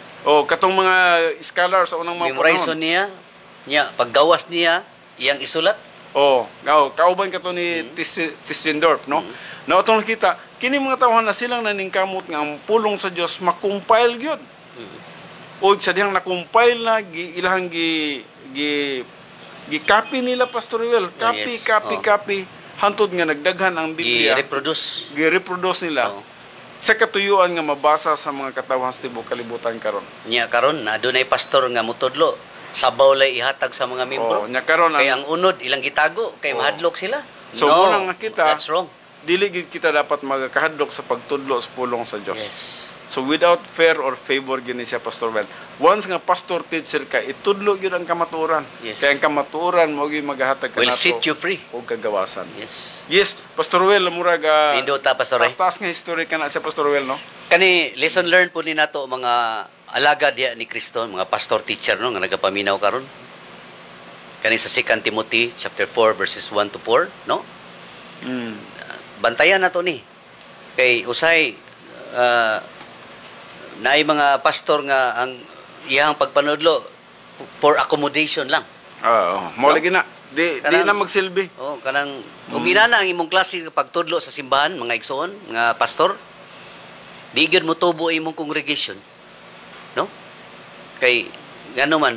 O katong mga scholar sa unang mga memorization niya, niya paggawas niya iyang isulat. Oh, gaw kauban kato ni mm. Tischendorf, no? Mm. Na atong nakita kini mga tawhan na silang naningkamot nga ang pulong sa Dios makumpile gyud. Mm. O sa dihang nakumpile na gi, ilahang gi gi gi copy nila, Pastor Rowell, copy yes. copy oh. copy hantod nga nagdaghan ang Biblia. Gi-reproduce. Gi-reproduce nila. Oh. Sa katuyuan nga mabasa sa mga katawhan sa tibuok kalibutan karon. Nya karon na adunay pastor nga mutudlo sabaw lay ihatag sa mga membro. Oh, nya karon kay ang unod ilang gitago kay oh. mahadlok sila. So no, unang nakita, that's wrong. Dili gid kita dapat magkahadlok sa pagtudlo sa pulong sa Dios. Yes. So without fear or favor gini siya, Pastor Well. Once nga pastor teacher ka, itudlo gyud ang kamatuoran. Yes. Kaya ang kamatuoran mo gyud maghatag will kanato. set you free. Og kagawasan. Yes. Yes, Pastor Well, murag uh, Pindota, Pastor Ray. Taas nga history kana sa Pastor Well, no? Kani lesson learned po ni nato mga alagad diya ni Kristo, mga pastor teacher, no, nga nagapaminaw karon. Kani sa Second Timothy chapter four verses one to four, no? Mm. Bantayan nato ni kay usay uh, naay mga pastor nga ang iyang pagpanudlo for accommodation lang. Oo, mo lagi na. Di kanang, di na magsilbi. Oh, kanang mm. ug inana ang imong klase pagtudlo sa simbahan, mga igsoon, nga pastor. Di gyud mo tubo imong congregation. No? Kay ngano man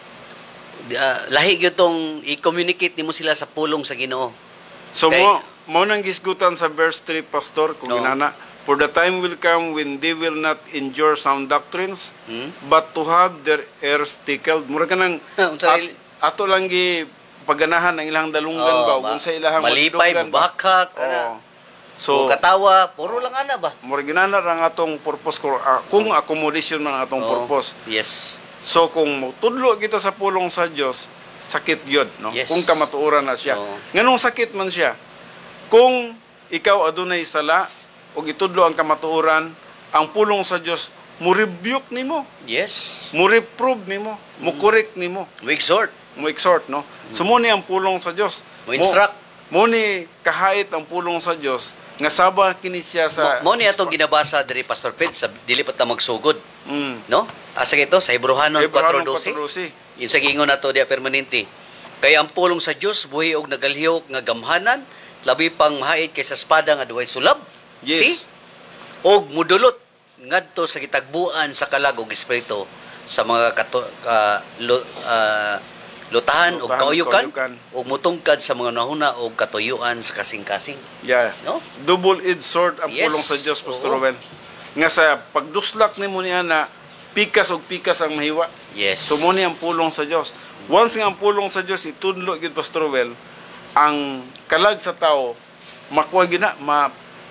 uh, lahi gyud tong i-communicate nimo sila sa pulong sa Ginoo. So kay, mo mo nang gisgutan sa verse three, Pastor, kung no. inana, for the time will come when they will not endure sound doctrines, hmm? but to have their ears tickled. Mura ka nang, at, ato lang gi pagganahan ang ilang dalunggan oh, ba, kung sa ilang malipay, mabakak, oh. So, katawa, puro lang ana ba? Mura ginana ang atong purpose, uh, kung accommodation man ang atong oh, purpose. Yes. So, kung tudlo kita sa pulong sa Dios, sakit yun, no? Yes. Kung kamatuoran na siya. Oh. Nganong sakit man siya? Kung ikaw adunay sala o itudlo ang kamatuoran, ang pulong sa Dios mo rebuke nimo. Yes. Mo reprove nimo, mo mm. correct nimo. Mo exhort. Mo exhort, no? Mm. So mo ni ang pulong sa Dios. Mo instruct. Mo, mo ni kahait ang pulong sa Dios nga saba kini siya sa Mo, mo ni atong ginabasa diri, Pastor Ped, sa dili pa ta magsugod. Mm. No? Asa ito sa Hebrehanon four twelve. Yung sa gingon nato dia permanente. Kaya ang pulong sa Dios buhi og nagalhiyok nga gamhanan, labi pang mahait kaysa espada nga duhay sulab. Yes. See? Og mudulot ngadto sa gitagbuan sa kalag ug espiritu sa mga kato, uh, lo, uh, lutahan og kauyukan ug mutungkad sa mga nahuna og katuyuan sa kasing-kasing. Yeah. No? Double-edged sword ang yes. pulong sa Dios, Pastor Ruben. Nga sa pagduslak nimo niya na pikas og pikas ang mahiwa. Yes. So mo ni ang pulong sa Dios. Once nga ang pulong sa Dios itudlo gid Pastor Well, ang kalag sa tao makuha gina ma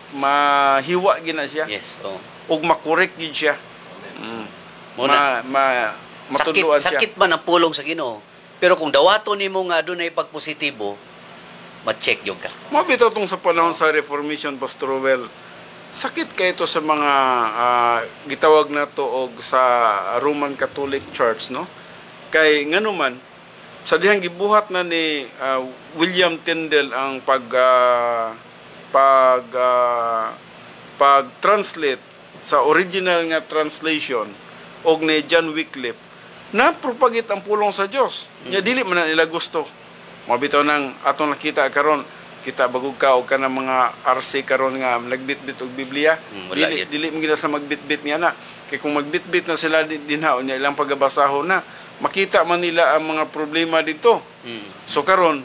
mahiwa gina siya Yes, oh. ug makorek gid siya. Mm. Muna, Ma, ma sakit, matudloan siya. sakit man ang pulong sa Ginoo. Pero kung dawaton nimo nga adunay pagpositibo, ma-check jud ka. Mabitaw tong sa panahon sa Reformation, Pastor Well, sakit kay ito sa mga ah, gitawag na to og sa Roman Catholic Church, no? Kay ngano man sa dihang gibuhat na ni ah, William Tyndale ang pag ah, pag ah, pag-translate sa original nga translation og ni John Wycliffe na propagate ang pulong sa Dios. Nya dili man na nila gusto. Mabitaw nang atong nakita karon, kita bagog ka og kanang mga R C karon nga nagbitbit og Biblia. Mm, wala dili yun. dili man gid sila magbitbit niya na. Kay kung magbitbit na sila din dinhaon niya ilang pagbabasahon na, makita man nila ang mga problema dito. Mm. So karon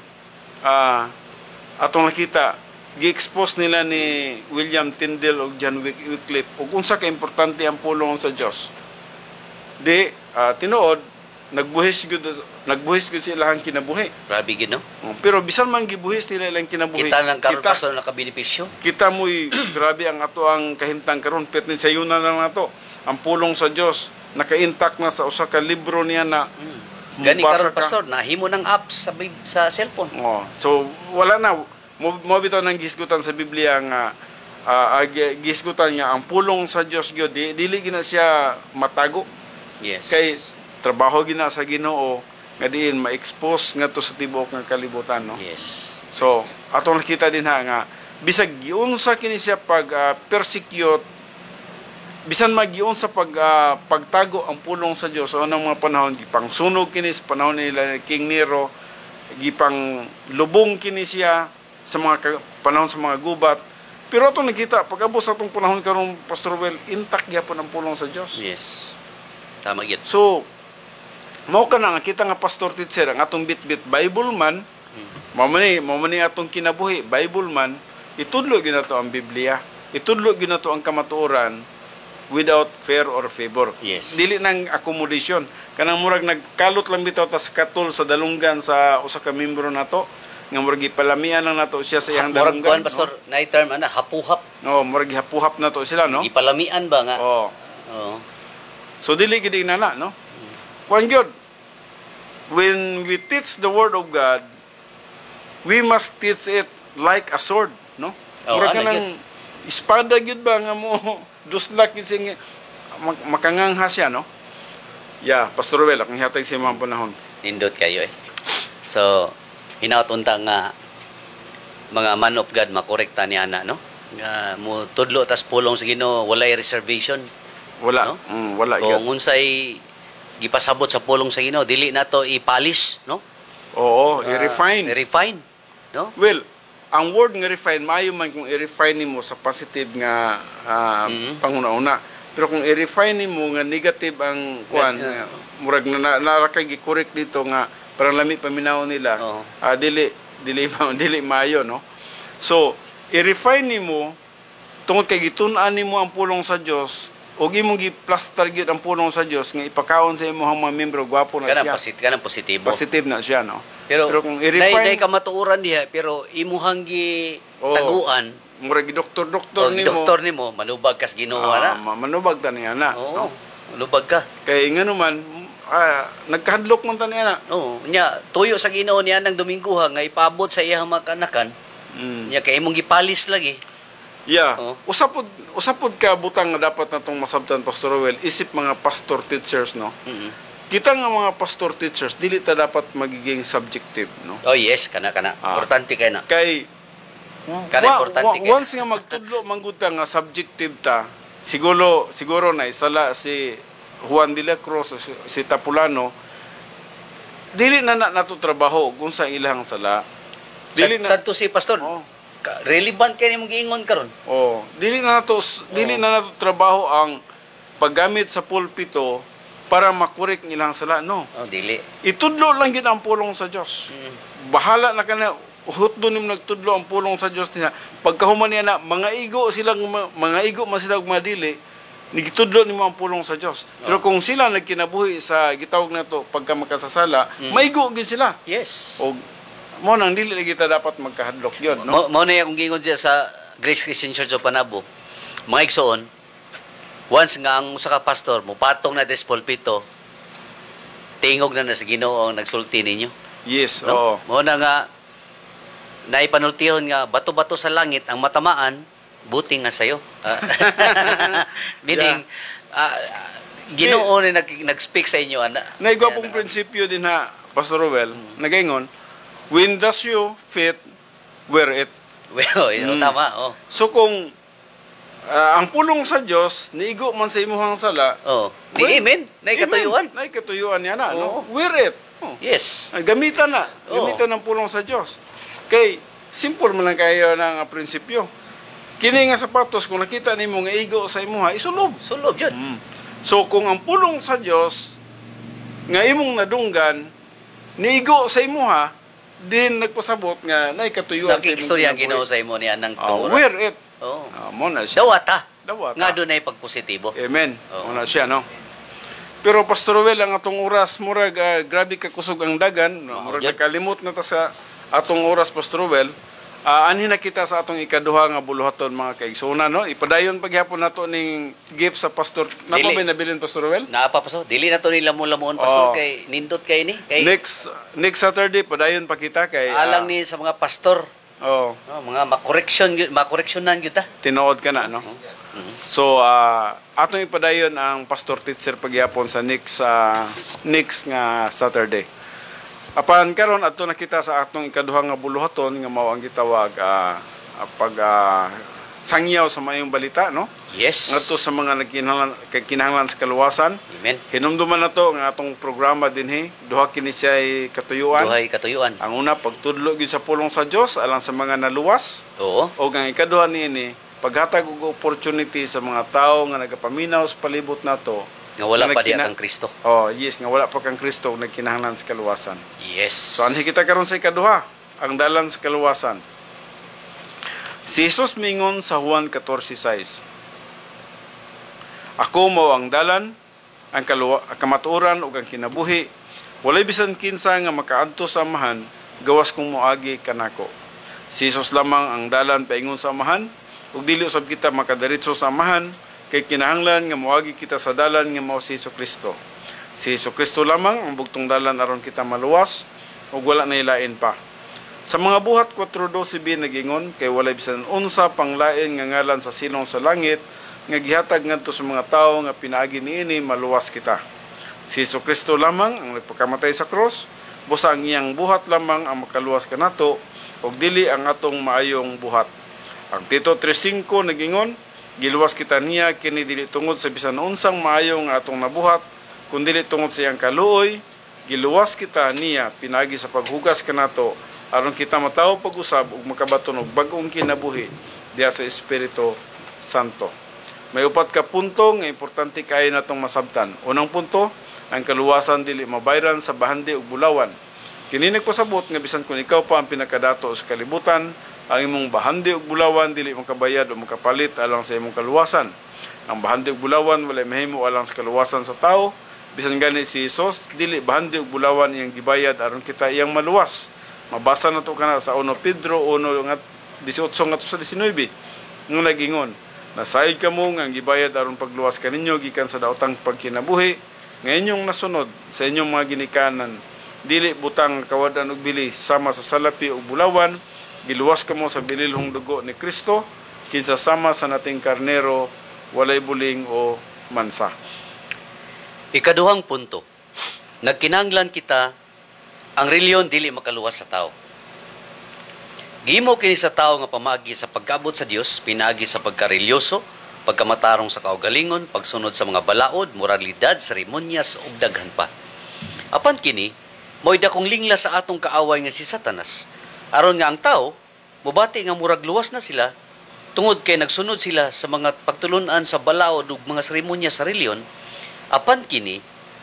ah atong nakita gi-expose nila ni William Tyndale ug John Wyc- Wycliffe ug unsa ka importante ang pulong sa Dios. Di ah, tinuod nagbuhis gyud nagbuhis gyud sila ang kinabuhi. Grabe gid, no? Oh, pero bisan man gibuhis nila ilang kinabuhi. Kita lang karon kita, pastor nakabenepisyo. kita mo'y grabe ang ato ang kahimtang karon pet ni sayuna lang nato. Ang pulong sa Dios naka-intact na sa usa ka libro niya na Mm. Gani mabasa karon ka. pastor nahimo ng apps sa bib- sa cellphone. Oh, so wala na mo mo bitaw nang gisgutan sa Biblia nga ah, ah, gi- gisgutan nga ang pulong sa Dios gyud di, dili gina siya matago Yes. kay trabaho gina sa Ginoo nga diin ma-expose ngadto sa tibuok nga kalibutan, no? Yes. So atong nakita din ha nga bisag giunsa kini siya pag ah, persecute bisan magiun sa pag ah, pagtago ang pulong sa Dios sa unang mga panahon gipang sunog kini sa panahon nila ni King Nero, gipang lubong kini siya sa mga ka- panahon sa mga gubat. Pero atong nakita pag abot sa atong panahon karon Pastor Well, intact gyapon ang pulong sa Dios. Yes. Tama gid. So mao ka na nga kita nga pastor teacher ang atong bitbit Bible man, mao man ni mao man ni atong kinabuhi Bible man, itudlo gyud nato ang Biblia, itudlo gyud nato ang kamatuoran without fear or favor. Yes. Dili nang accommodation. Kanang murag nagkalot lang bitaw ta sa katol sa dalunggan sa usa ka membro nato nga murag gipalamian lang nato siya sa iyang Murag dalunggan. kuan pastor, na term ana hapuhap. No, murag hapuhap nato sila, no? Gipalamian ba nga? Oh. Oo. So dili gid nana, no? Kuan gyud. When we teach the word of God, we must teach it like a sword, no? Oh, Murag ano ka ng espada gyud ba nga mo duslak gyud sing mak- makangangha siya, no? Yeah, Pastor Well, akong hatag sa mga panahon. Nindot kayo eh. So, hinaut-unta nga mga man of God makorekta ni ana, no? Nga mo tudlo tas pulong sa Ginoo, walay reservation. Wala. No? Mm, wala Kung gyud. unsay gipasabot sa pulong sa Ginoo, dili nato i-polish, no? Oo, Ah, i-refine. i-refine, no? Well, ang word nga refine, maayo man kung i-refine nimo sa positive nga ah, Mhm. panguna-una. Pero kung i-refine nimo nga negative ang kuan, Yeah, yeah. nga, murag na narakay gi-correct dito nga parang lami paminaw nila. Oo. ah, dili dili ma- dili maayo, no? So, i-refine nimo tungod kay gitun-an nimo ang pulong sa Dios ug imong gi-plaster gyud ang pulong sa Dios nga ipakaon sa imong mga membro gwapo na Kanang siya. posit, kanang positibo. Positive na siya, no? Pero, Pero kung dahil i-refine, ka matuuran diha, pero imuhang gi Oo. taguan, murag doktor-doktor o nimo. doktor nimo, manubag kas Ginoo Ah, na. ma- manubag ta niya na. Oo, No? manubag ka. Kay ngano man, ah, nagkahadlok man ta niya na. Oo, nya tuyo sa Ginoo niya nang Dominguha nga ipaabot sa iyang mga kanakan. Mm. Nya kay imong gipalis lagi. Yeah. Oo. Usapod usapod ka butang nga dapat natong masabtan Pastor Roel, isip mga pastor teachers, no. Mm. Kita nga mga pastor teachers dili ta dapat magiging subjective, no. Oh yes, kana kana. Ah. Importante kay na. Kay Kana wa- importante wa- kay- once nga magtudlo manggod ta nga subjective ta, siguro siguro na isala si Juan de la Cruz o si, si Tapulano, dili na na nato trabaho kung sa ilang sala. Dili na. Sa to si pastor. Oh. ka- relevant kay nimong giingon karon. Oh, dili na nato dili na nato trabaho ang paggamit sa pulpito para makorek nilang sala, no. Oh, dili. Itudlo lang gid ang pulong sa Dios. Mm. Bahala na kana hutdo nim nagtudlo ang pulong sa Dios niya. Pagkahuman niya na mga igo sila mga igo man sila og madili, nigitudlo nimo ang pulong sa Dios. Pero kung sila nagkinabuhi sa gitawag nato pagka makasasala, Mm. maigo gyud sila. Yes. O mo nang dili lagi ta dapat magkahadlok yun, no? Mo mo na akong gingon siya sa Grace Christian Church of Panabo. Mga igsoon, once nga ang usa ka pastor mo patong na des pulpito, tingog na na sa Ginoo ang nagsulti ninyo. Yes, No? oo. Mo na nga naipanultihon nga bato-bato sa langit ang matamaan, buti nga sayo. Ah, meaning ah, Ginoo ni nag, nag-speak sa inyo ana. Naigwa pong prinsipyo din ha, Pastor Ruel, Mm. nagaingon, when the shoe fit, wear it. Well, yun, Mm. tama. Oh. So kung ah, ang pulong sa Dios niigo man sa imong sala, Oh. Di well, amen. Nay katuyuan. Nay katuyuan niya na, no? Oo. Wear it. Oh. Yes. Ay, gamitan na. Oo. Gamitan ng pulong sa Dios. Kay simple man lang kayo ng ah, prinsipyo. Kini nga sapatos kung nakita nimo nga igo sa imuha, isulob. Sulob yun. Mm. So kung ang pulong sa Dios nga imong nadunggan niigo sa imuha, din nagpasabot nga nay katuyuan Nakikistorya ang kinabuhi. Ginoo sa imo niya ng Ah, tungura. wear it. Oh. Ah, mo na siya. Dawata. Dawata. Nga doon ay pagpositibo. Amen. Oo. Mo na siya, no? Pero Pastor Ruel, ang atong oras murag ah, grabe ka kusog ang dagan, no? Oo, Murag yun. nakalimot na ta sa atong oras, Pastor Ruel. Ah, anhin na kita sa atong ikaduha nga buluhaton mga kaigsoona, no? Ipadayon paghapon nato ning gift sa Pastor. Napo Dili. ba nabilin, Pastor Ruel? Naapa pa so. Dili na to nila mo lamuon pastor Oo. kay nindot kay ni kay Next next Saturday padayon pa kita kay alang ni sa mga pastor. Oh, Oh, mga makoreksyon gyud- makoreksyonan gyud ta. tinuod ka na, no? Mhm. So, ah, atong ipadayon ang pastor teacher pagyapon sa next ah, next nga Saturday. Apan karon adto na kita sa atong ikaduha nga buluhaton nga mao ang gitawag ah, ah, pag ah, sangyaw sa mayong balita, no? Yes. Ngadto sa mga nagkinahanglan kay kinahanglan sa kaluwasan. Amen. Hinumduman na to nga atong programa dinhi, duha kini siya katuyuan. Duhay katuyuan. Ang una pagtudlo gyud sa pulong sa Dios alang sa mga naluwas. Oo. O ang ikaduha niini, paghatag og opportunity sa mga tao nga nagapaminaw sa palibot nato. Nga wala nga pa diya nagkina- kang Kristo. Oh, yes, nga wala pa kang Kristo nagkinahanglan sa kaluwasan. Yes. So anhi kita karon sa ikaduha, ang dalan sa kaluwasan. Si Jesus mingon sa Juan fourteen six. Ako mao ang dalan, ang kaluwa, ang kamatuoran ug ang kinabuhi. Walay bisan kinsa nga makaadto sa amahan, gawas kong moagi kanako. Si Jesus lamang ang dalan paingon sa amahan, ug dili usab kita makadiretso sa amahan, kay kinahanglan nga moagi kita sa dalan nga mao si Kristo. Si Kristo lamang ang bugtong dalan aron kita maluwas, ug wala na ilain pa. Sa mga buhat four twelve b nagingon, kay walay bisan unsa pang lain nga ngalan sa silong sa langit, nga gihatag ngadto sa mga tawo nga pinaagi niini maluwas kita. Si Kristo lamang ang nagpakamatay sa cross, busa ang iyang buhat lamang ang makaluwas kanato ug dili ang atong maayong buhat. Ang Tito three five nagingon, giluwas kita niya kini dili tungod sa bisan unsang maayo nga atong nabuhat, kundi dili tungod sa iyang kaluoy, giluwas kita niya pinaagi sa paghugas kanato aron kita matawo pag-usab ug makabaton og bag-ong kinabuhi diha sa Espiritu Santo. May upat ka punto nga importante kay natong masabtan. Unang punto, ang kaluwasan dili mabayran sa bahandi ug bulawan. Kini nagpasabot nga bisan kung ikaw pa ang pinakadato sa kalibutan, ang imong bahandi ug bulawan dili makabayad o makapalit alang sa imong kaluwasan. Ang bahandi ug bulawan walay mahimo alang sa kaluwasan sa tao. Bisan gani si Jesus dili bahandi ug bulawan iyang gibayad aron kita iyang maluwas. Mabasa na to kana sa First Pedro one nga eighteen ngadto sa nineteen nga nagingon, nasayod kamo nga ang gibayad aron pagluwas kaninyo gikan sa daotang pagkinabuhi nga inyong nasunod sa inyong mga ginikanan, dili butang kawadan og bili sama sa salapi ug bulawan, giluwas kamo sa bililhong dugo ni Kristo kinsa sama sa nating karnero, walay buling o mansa. Ikaduhang punto. Nagkinahanglan kita ang reliyon dili makaluwas sa tao. Gihimo kini sa tao nga pamaagi sa pagkaabot sa Dios, pinaagi sa pagkarelyoso, pagkamatarong sa kaugalingon, pagsunod sa mga balaod, moralidad, seremonyas ug daghan pa. Apan kini, mo'y dakong lingla sa atong kaaway nga si Satanas. Aron nga ang tao, mubati nga murag luwas na sila, tungod kay nagsunod sila sa mga pagtulunan sa balaod ug mga seremonya sa reliyon. Apan kini,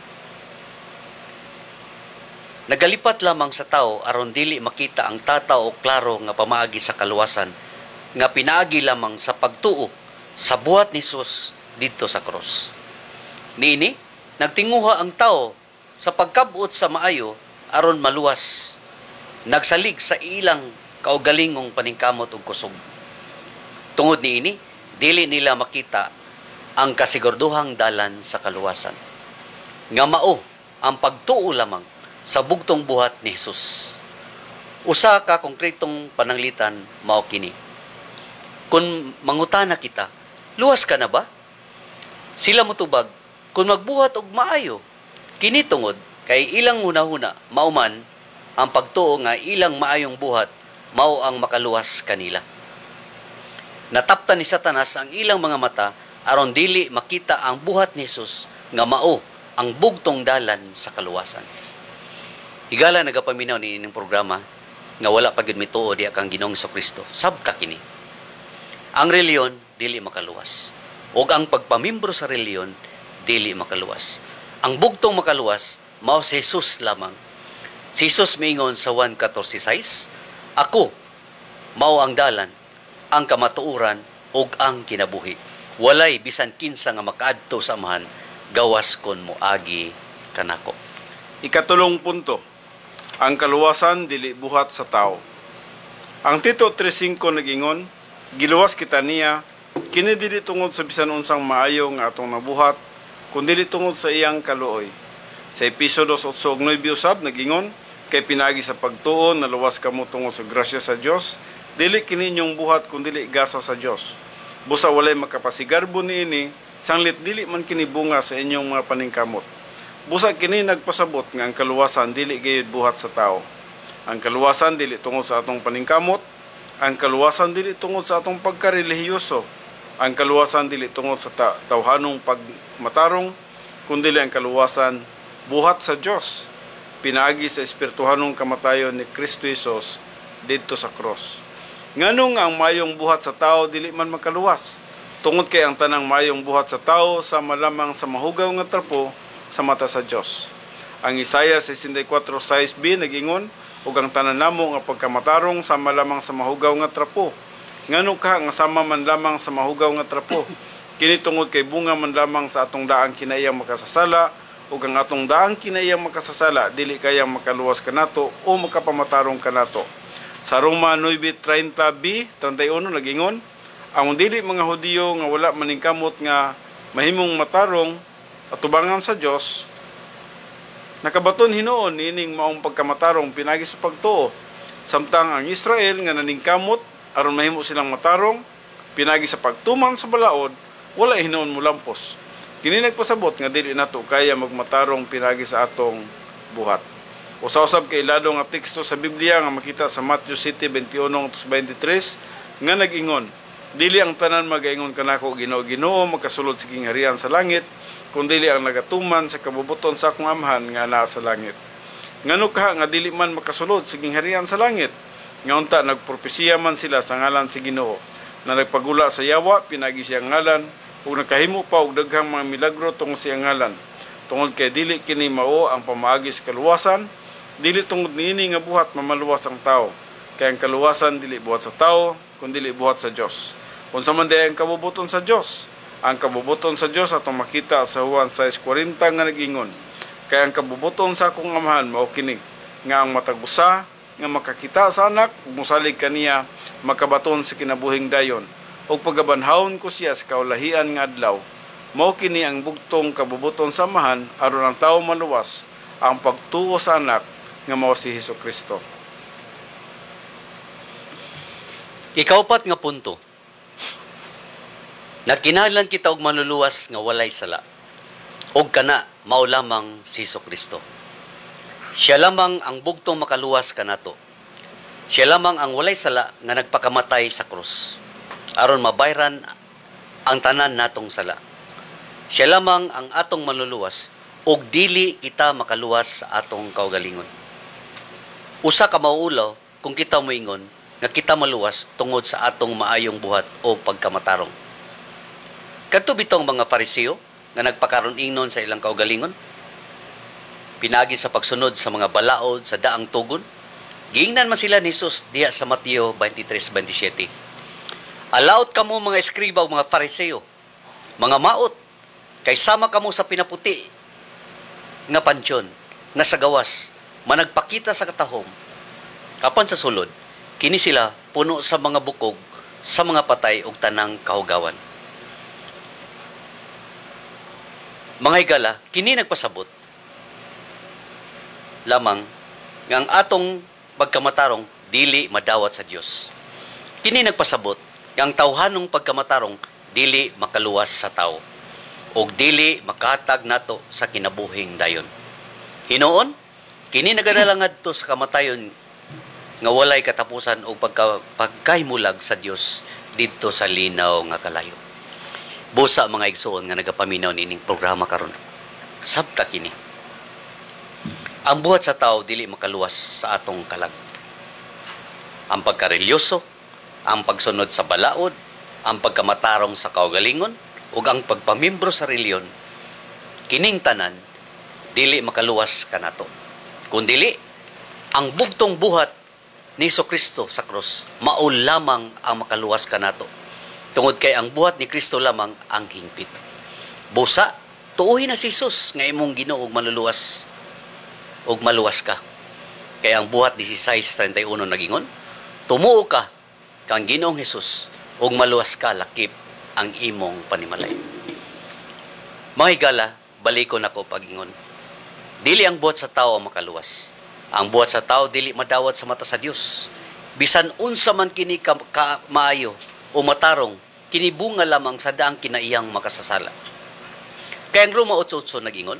nagalipat lamang sa tao aron dili makita ang tataw o klaro nga pamaagi sa kaluwasan, nga pinaagi lamang sa pagtuo sa buhat ni Jesus dito sa cross. Niini, nagtinguha ang tao sa pagkabot sa maayo aron maluwas. Nagsalig sa ilang kaugalingong paningkamot ug kusog. Tungod niini, dili nila makita ang kasigurduhang dalan sa kaluwasan. Nga mao ang pagtuo lamang sa bugtong buhat ni Jesus. Usa ka konkretong pananglitan mao kini. Kung mangutana kita, luwas ka na ba? Sila motubag, kung magbuhat og maayo, kini tungod kay ilang hunahuna mauman ang pagtuo nga ilang maayong buhat mao ang makaluwas kanila. Nataptan ni Satanas ang ilang mga mata aron dili makita ang buhat ni Jesus nga mao ang bugtong dalan sa kaluwasan. Higala nagapaminaw ni ining programa nga wala pa gyud mituo diha kang Ginoong Kristo. Sabta kini. Ang reliyon dili makaluwas. Ug ang pagpamimbro sa reliyon dili makaluwas. Ang bugtong makaluwas mao si Jesus lamang. Si Jesus miingon sa Juan fourteen six, ako mao ang dalan, ang kamatuoran ug ang kinabuhi. Walay bisan kinsa nga makaadto sa amahan gawas kon moagi kanako. Ikatulong punto, ang kaluwasan dili buhat sa tao. Ang Tito three five nag-ingon, giluwas kita niya, kini dili tungod sa bisan unsang maayo nga atong nabuhat, kundi dili tungod sa iyang kaluoy. Sa Episodos eight ug nine usab nag-ingon, kay pinagi sa pagtuo na luwas kamo tungod sa grasya sa Dios, dili kini inyong buhat kundi dili gasa sa Dios. Busa walay makapasigarbo niini, sanglit dili man kini bunga sa inyong mga paningkamot. Busa kini nagpasabot nga ang kaluwasan dili gayud buhat sa tao. Ang kaluwasan dili tungod sa atong paningkamot, ang kaluwasan dili tungod sa atong pagkarelihiyoso, ang kaluwasan dili tungod sa ta- tawhanong pagmatarong, kundi ang kaluwasan buhat sa Dios, pinaagi sa espirituhanong kamatayon ni Kristo Jesus didto sa cross. Nganong ang mayong buhat sa tao dili man makaluwas, tungod kay ang tanang mayong buhat sa tao sama lamang sa mahugaw nga trapo sa mata sa Dios. Ang Isaiah sixty-four six b nag-ingon, ug ang tanan namo nga pagkamatarong sama lamang sa mahugaw nga trapo. Ngano ka nga sama man lamang sa mahugaw nga trapo? Kini tungod kay bunga man lamang sa atong daang kinayang makasasala, ug ang atong daang kinayang makasasala dili kayang makaluwas kanato o makapamatarong kanato. Sa Roma nine thirty b thirty-one nag-ingon, ang dili mga Hudiyo nga wala maningkamot nga mahimong matarong atubangan sa Dios, nakabaton hinuon nining maong pagkamatarong pinagi sa pagtuo, samtang ang Israel nga naningkamot aron mahimo silang matarong pinagi sa pagtuman sa balaod, wala hinuon mulampos. Kini nagpasabot nga dili nato kaya magmatarong pinagi sa atong buhat. Usa-usab kay ilado nga teksto sa Biblia nga makita sa Matthew seven twenty-one to twenty-three nga nag-ingon, dili ang tanan magaingon kanako Ginoo Ginoo makasulod sa kingharian sa langit, kundi ang nagatuman sa kabubuton sa akong amahan nga naa sa langit. Ngano ka nga dili man makasulod sa kingharian sa langit? Nga unta nagpropesiya man sila sa ngalan si Ginoo, na nagpagula sa yawa pinagi siyang ngalan, ug nakahimo pa og daghang mga milagro tungod sa ngalan. Tungod kay dili kini mao ang pamaagi sa kaluwasan, dili tungod niini nga buhat mamaluwas ang tao. Kay ang kaluwasan dili buhat sa tao, kundi dili buhat sa Dios. Unsa man day ang kabubuton sa Dios? Ang kabubuton sa Dios atong makita sa Juan six forty nga nag-ingon, kay ang kabubuton sa akong amahan mao kini, nga ang matag usa nga makakita sa anak ug mosalig kaniya makabaton sa kinabuhing dayon, ug pagabanhawon ko siya sa kaulahian nga adlaw. Mao kini ang bugtong kabubuton sa amahan aron ang tawo maluwas, ang pagtuo sa anak nga mao si Hesukristo. Ikaupat nga punto, nagkinahanglan kita og manluluwas nga walay sala. Og kana mao lamang si Hesukristo. Siya lamang ang bugtong makaluwas kanato. Siya lamang ang walay sala nga nagpakamatay sa krus aron mabayran ang tanan natong sala. Siya lamang ang atong manluluwas og dili kita makaluwas sa atong kaugalingon. Usa ka mauulaw kung kita moingon nga kita maluwas tungod sa atong maayong buhat o pagkamatarong. Kadto bitong mga Fariseo nga nagpakaron ingnon sa ilang kaugalingon, pinagi sa pagsunod sa mga balaod sa daang tugon, giingnan man sila ni Jesus diha sa Mateo twenty-three twenty-seven. Alaot kamo mga eskriba o mga Fariseo, Mga maot, kay sama kamo sa pinaputi nga pansyon, nga sa gawas, managpakita sa katahom. Apan sa sulod, kini sila puno sa mga bukog, sa mga patay ug tanang kahugawan. Mga higala, kini nagpasabot lamang nga ang atong pagkamatarong dili madawat sa Dios. Kini nagpasabot nga ang tawhanong pagkamatarong dili makaluwas sa tao ug dili makatag nato sa kinabuhing dayon. Hinuon, kini nagadala ngadto sa kamatayon nga walay katapusan o pagka, pagkaymulag sa Dios didto sa linaw nga kalayo. Busa mga igsoon nga nagapaminaw nining programa karon. Sabta kini. Ang buhat sa tao dili makaluwas sa atong kalag. Ang pagkarelyoso, ang pagsunod sa balaod, ang pagkamatarong sa kaugalingon, ug ang pagpamimbro sa reliyon, kining tanan dili makaluwas kanato. Kundili ang bugtong buhat ni Jesucristo sa krus, mao lamang ang makaluwas kanato. Tungod kay ang buhat ni Kristo lamang ang hingpit. Busa, tuuhin na si Jesus nga imong Ginoo og maluluwas og maluwas ka. Kay ang buhat sixteen thirty-one nagingon, tumuo ka kang Ginoong Hesus og maluwas ka lakip ang imong panimalay. Mga higala, balikon ako pagingon. Dili ang buhat sa tao ang makaluwas. Ang buhat sa tao dili madawat sa mata sa Dios. Bisan unsa man kini ka, ka maayo o matarong, kini bunga lamang sa daang kinaiyang makasasala. Kaya ang Roma eight eight nagingon,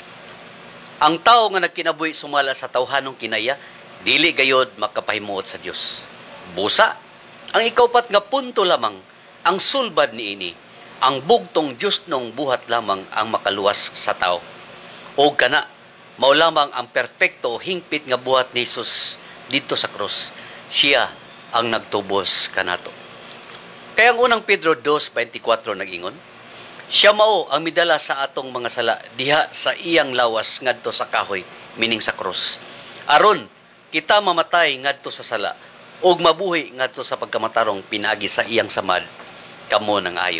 ang tao nga nagkinabuhi sumala sa tawhanong kinaya, dili gayod makapahimuot sa Dios. Busa, ang ikaupat nga punto lamang, ang sulbad niini, ang bugtong Dios nung buhat lamang ang makaluwas sa tao. O kana, mao lamang ang perpekto o hingpit nga buhat ni Jesus dito sa krus. Siya ang nagtubos kanato. Kaya ang unang Pedro two twenty-four nagingon, siya mao ang midala sa atong mga sala diha sa iyang lawas ngadto sa kahoy, meaning sa krus. Aron kita mamatay ngadto sa sala ug mabuhi ngadto sa pagkamatarong pinaagi sa iyang samad kamo nang ayo.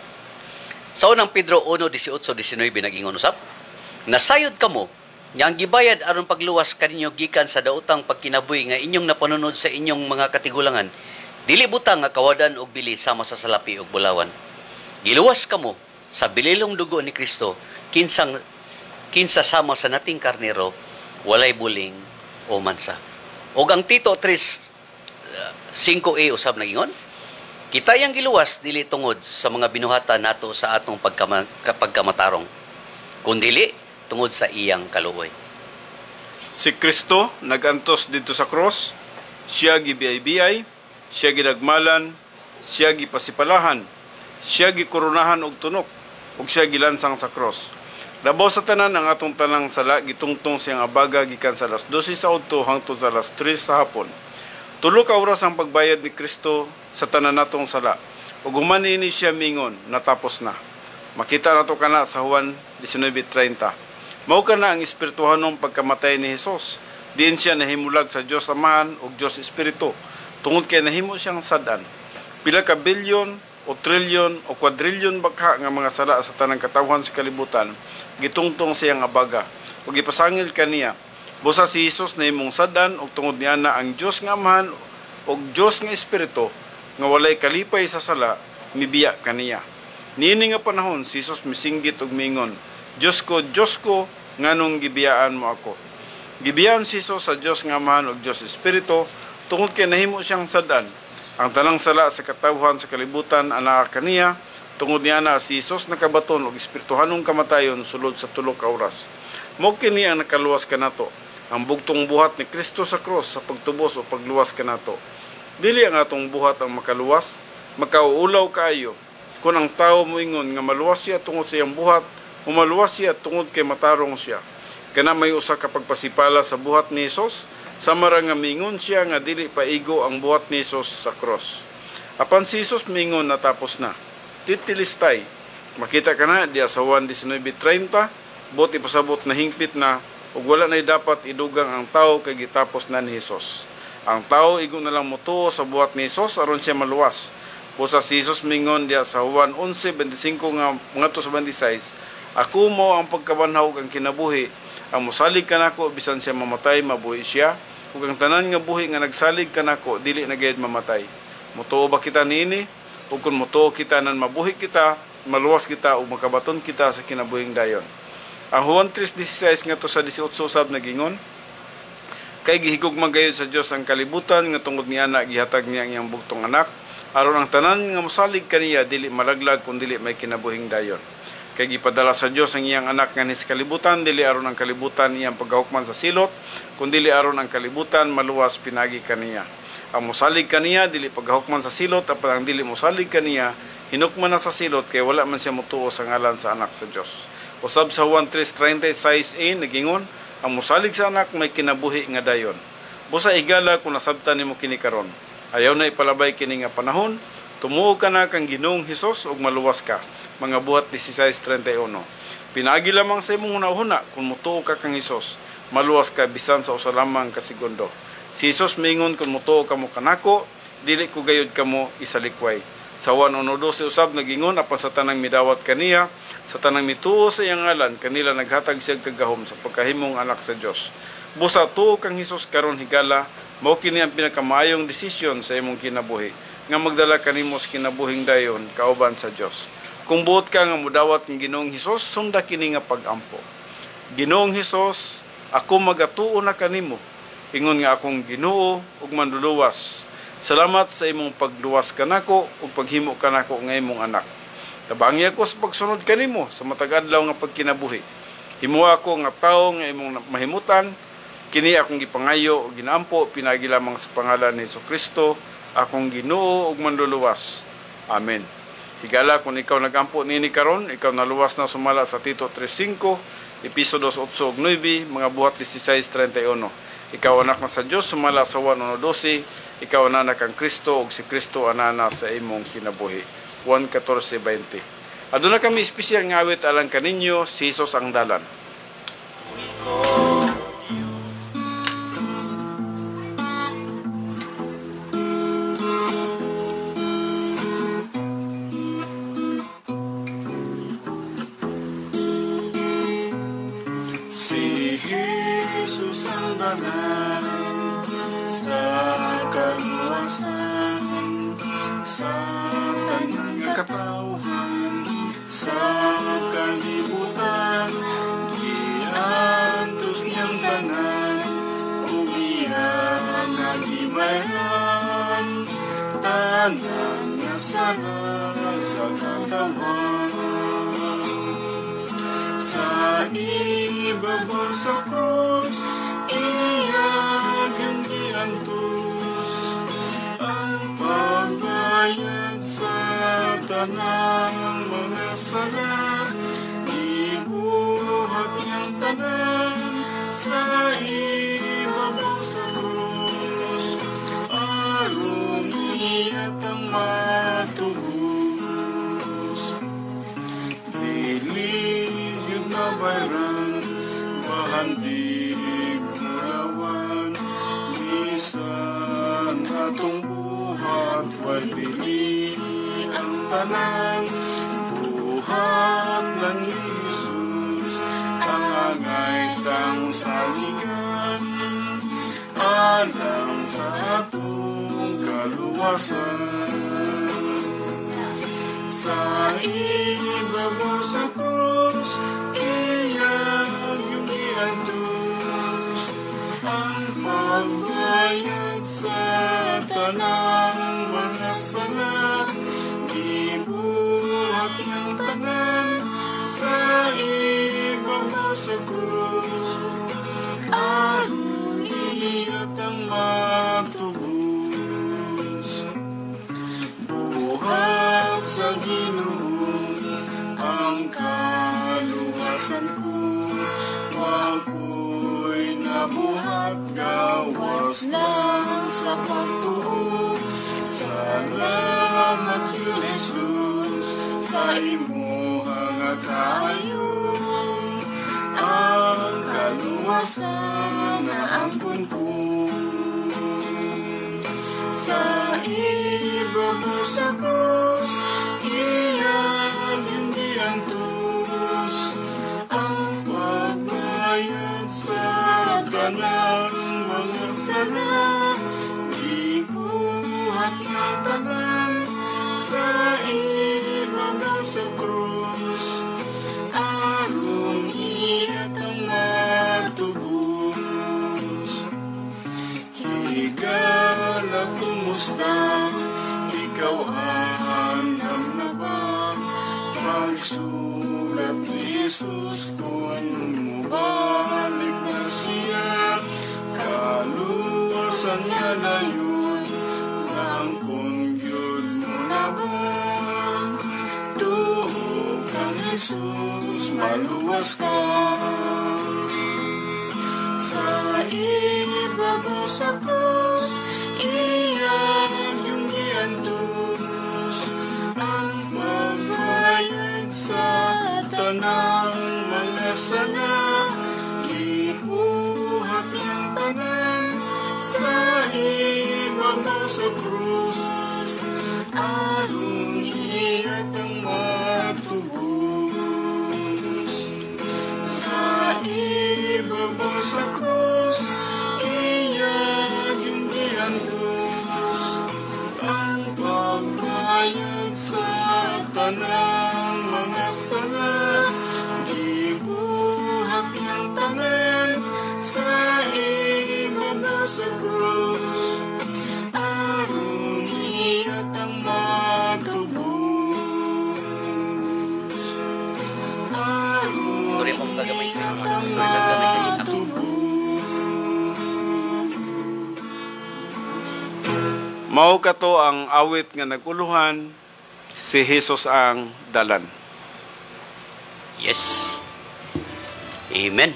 Sa unang Pedro one eighteen nineteen nagingon usab, nasayod kamo nga ang gibayad aron pagluwas kaninyo gikan sa daotang pagkinabuhi nga inyong napanunod sa inyong mga katigulangan, dili butang nga kawadan og bili sama sa salapi ug bulawan. Giluwas kamo sa bililong dugo ni Kristo kinsang kinsa sama sa nating karnero, walay buling o mansa. Og ang Tito three five a usab nagingon, kita yang giluwas dili tungod sa mga binuhatan nato sa atong pagkama, pagkamatarong, kundili tungod sa iyang kaluoy. Si Kristo nagantos dito sa cross, siya gibiyay-biyay, siya ginagmalan, siya gipasipalahan, siya gikurunahan og tunok, ug siya gilansang sa cross. Labaw sa tanan ang atong tanang sala gitungtong siyang abaga gikan sa alas twelve sa udto hangtod sa alas tres sa hapon. Tulo ka oras ang pagbayad ni Kristo sa tanan natong sala. Ug human niini siya mingon, natapos na. Makita nato kana sa Juan nineteen thirty. Mao kana ang espirituhanong pagkamatay ni Hesus. Diin siya nahimulag sa Dios Amahan ug Dios Espiritu. Tungod kay nahimo siyang sad-an. Pila ka bilyon o trilyon o kwadrilyon bakha nga mga sala sa tanang katawhan sa kalibutan, gitungtong siyang abaga ug gipasangil kaniya. Busa si Hesus nahimong sad-an ug tungod niya na ang Dios nga Amahan ug Dios nga Espiritu nga walay kalipay sa sala mibiya kaniya. Niini nga panahon si Hesus misinggit ug mingon, Dios ko, Dios ko, nganong gibiyaan mo ako. Gibiyaan si Jesus sa Dios nga Amahan ug Dios Espiritu tungod kay nahimo siyang sad-an. Ang tanang sala sa katawhan sa kalibutan anaa kaniya, tungod niya na si Jesus nakabaton og espirituhanong kamatayon sulod sa tulo ka oras. Mao kini ang nakaluwas kanato, ang bugtong buhat ni Kristo sa krus sa pagtubos o pagluwas kanato. Dili ang atong buhat ang makaluwas, makauulaw kaayo. Kung ang tao moingon nga maluwas siya tungod sa iyang buhat, umaluwas siya tungod kay matarong siya. Kana may usa ka pagpasipala sa buhat ni Jesus, samara nga mingon siya nga dili paigo ang buhat ni Jesus sa cross. Apan si Jesus mingon natapos na. Titilistay. Makita ka na diya sa Juan nineteen thirty, bot ipasabot na hingpit na ug wala nay dapat idugang ang tao kay gitapos na ni Jesus. Ang tao igo na lang motuo sa buhat ni Jesus aron siya maluwas. Busa si Jesus mingon diya sa Juan eleven twenty-five nga ngadto sa twenty-six, ako mo ang pagkabanhaw ang kinabuhi, ang mosalig kanako bisan siya mamatay mabuhi siya, ug ang tanan nga buhi nga nagsalig kanako dili na gayud mamatay. Mutuo ba kita niini? Ug kun mutuo kita nan mabuhi kita, maluwas kita ug makabaton kita sa kinabuhing dayon. Ang Juan three sixteen ngadto sa eighteen usab nagingon, kay gihigugma gayud sa Dios ang kalibutan nga tungod niya na gihatag niya ang iyang bugtong anak, aron ang tanan nga mosalig kaniya dili malaglag kun dili may kinabuhing dayon. Kay gipadala sa Dios ang iyang anak nga ni sa kalibutan dili aron ang kalibutan iyang paghukman sa silot, kun dili aron ang kalibutan maluwas pinagi kaniya. Ang mosalig kaniya dili paghukman sa silot, apan ang dili mosalig kaniya hinukman na sa silot kay wala man siya motuo sa ngalan sa anak sa Dios. Usab sa Juan three thirty-six a nagingon, ang mosalig sa anak may kinabuhi nga dayon. Busa igala kung nasabtan nimo kini karon. Ayaw na ipalabay kini nga panahon, tumuo ka na kang Ginoong Hesus ug maluwas ka. Mga buhat sixteen thirty-one. Pinagi lamang sa imong hunahuna kung mutuo ka kang Hesus, maluwas ka bisan sa usa lamang ka segundo. Si Hesus mingon kung mutuo ka mo kanako, dili ko gayud kamo isalikway. Sa Juan one twelve usab nagingon, apan sa tanang midawat kaniya, sa tanang mituo sa iyang ngalan, kanila naghatag siya kagahom sa pagkahimong anak sa Dios. Busa tuo kang Hesus karon higala, mao kini ang pinakamayong desisyon sa imong kinabuhi, nga magdala kanimo sa kinabuhing dayon kauban sa Dios. Kung buot ka nga mudawat ng Ginoong Hesus, sunda kini nga pag-ampo. Ginoong Hesus, ako magatuo na kanimo, ingon nga akong Ginoo ug manluluwas. Salamat sa imong pagluwas kanako ug paghimo kanako nga imong anak. Tabangi ako sa pagsunod kanimo sa matag adlaw nga pagkinabuhi. Himo ako nga tawo nga imong mahimutan, kini akong gipangayo ug ginaampo pinagi lamang sa pangalan ni Jesucristo, akong Ginoo ug manluluwas. Amen. Higala kung ikaw nagampo nini karon, ikaw naluwas na sumala sa Tito three five, Episodos eight ug nine, mga buhat sixteen thirty-one. Ikaw anak na sa Dios sumala sa Juan one twelve, ikaw anak kang Kristo ug si Kristo anana sa imong kinabuhi. Juan fourteen twenty. Aduna kami espesyal nga awit alang kaninyo, si Jesus ang dalan. Si Jesus ang dalan sa kaluwasan, sa tanang katawhan, sa kalibutan, giantos niyang tanan, ug iyang nagimayan, tanan nga sana sa katawan. Sa ibabaw sa krus, iyang siyang giantos, ang pagbayad sa tanang mga sala, ibuhat niyang tanan sa ibabaw sa krus, aron iyat ang matubos. Dili nabaran, bahandig murawan, bisan atong buhat, walili ang tanan, buhat ng Jesus, tangangay tang saligan, alang sa atong kaluwasan. Sa ibabaw sa krus, iyang yung giantos, ang pagbayad sa tanang mga sala, gibuhat ng tanan sa ibabaw sa krus, aron iyat ang matubos. Buhat sa Ginoo ang kaluwasan ko, wako'y nabuhat, gawas lang sa pagtuo. Salamat yun, Jesus, sa imo nga kayo, ang kaluwasan na ampun ko. Sa ibabaw sa krus, sugat ni Jesus kung mubalik na siya, kaluwasan niya na yun, ang kung yun mo na bon. Tuog kang Jesus, maluwas ka. Sa ibabaw sa krus, iyan yung giantos, ang pagbayad sa tanang mga sana, gibuhat ng tanan. Sa ibabaw sa krus, arong iyat ang matubos. Sa ibabaw sa krus, iyat yung giantos, ang pagbayad sa tanang mga sala, gibuhat ng tanan. Sa ibabaw sa krus, arong iyat ang matubos. Arong Sorry po, gagamay. iyat ang Sorry, sa gamay kayo. matubos. Mao kato ang awit nga naguluhan, si Jesus ang dalan. Yes. Amen.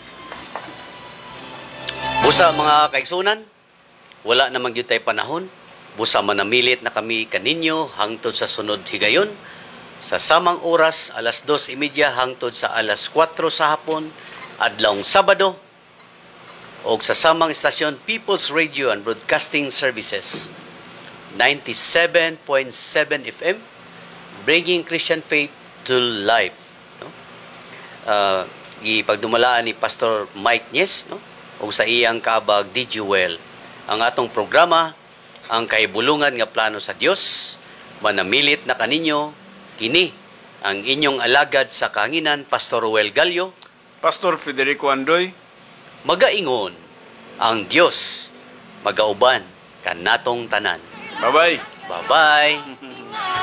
Busa mga kaigsunan, wala namang yun tayo panahon. Busa manamilit na kami kaninyo hangtod sa sunod higayon. Sa samang oras, alas dos imidya hangtod sa alas kwatro sa hapon, adlawng Sabado, o sa samang istasyon People's Radio and Broadcasting Services, ninety-seven point seven F M, bringing Christian faith to life. No? Uh, ipagdumalaan ni Pastor Mike Nyes, no? O sa iyang kaabag D J Well. Ang atong programa, ang kaibulungan nga plano sa Dios, manamilit na kaninyo, kini ang inyong alagad sa kahanginan, Pastor Ruel Gallo. Pastor Federico Andoy, Magaingon ang Dios, magauban kanatong tanan. bye-bye. Bye-bye.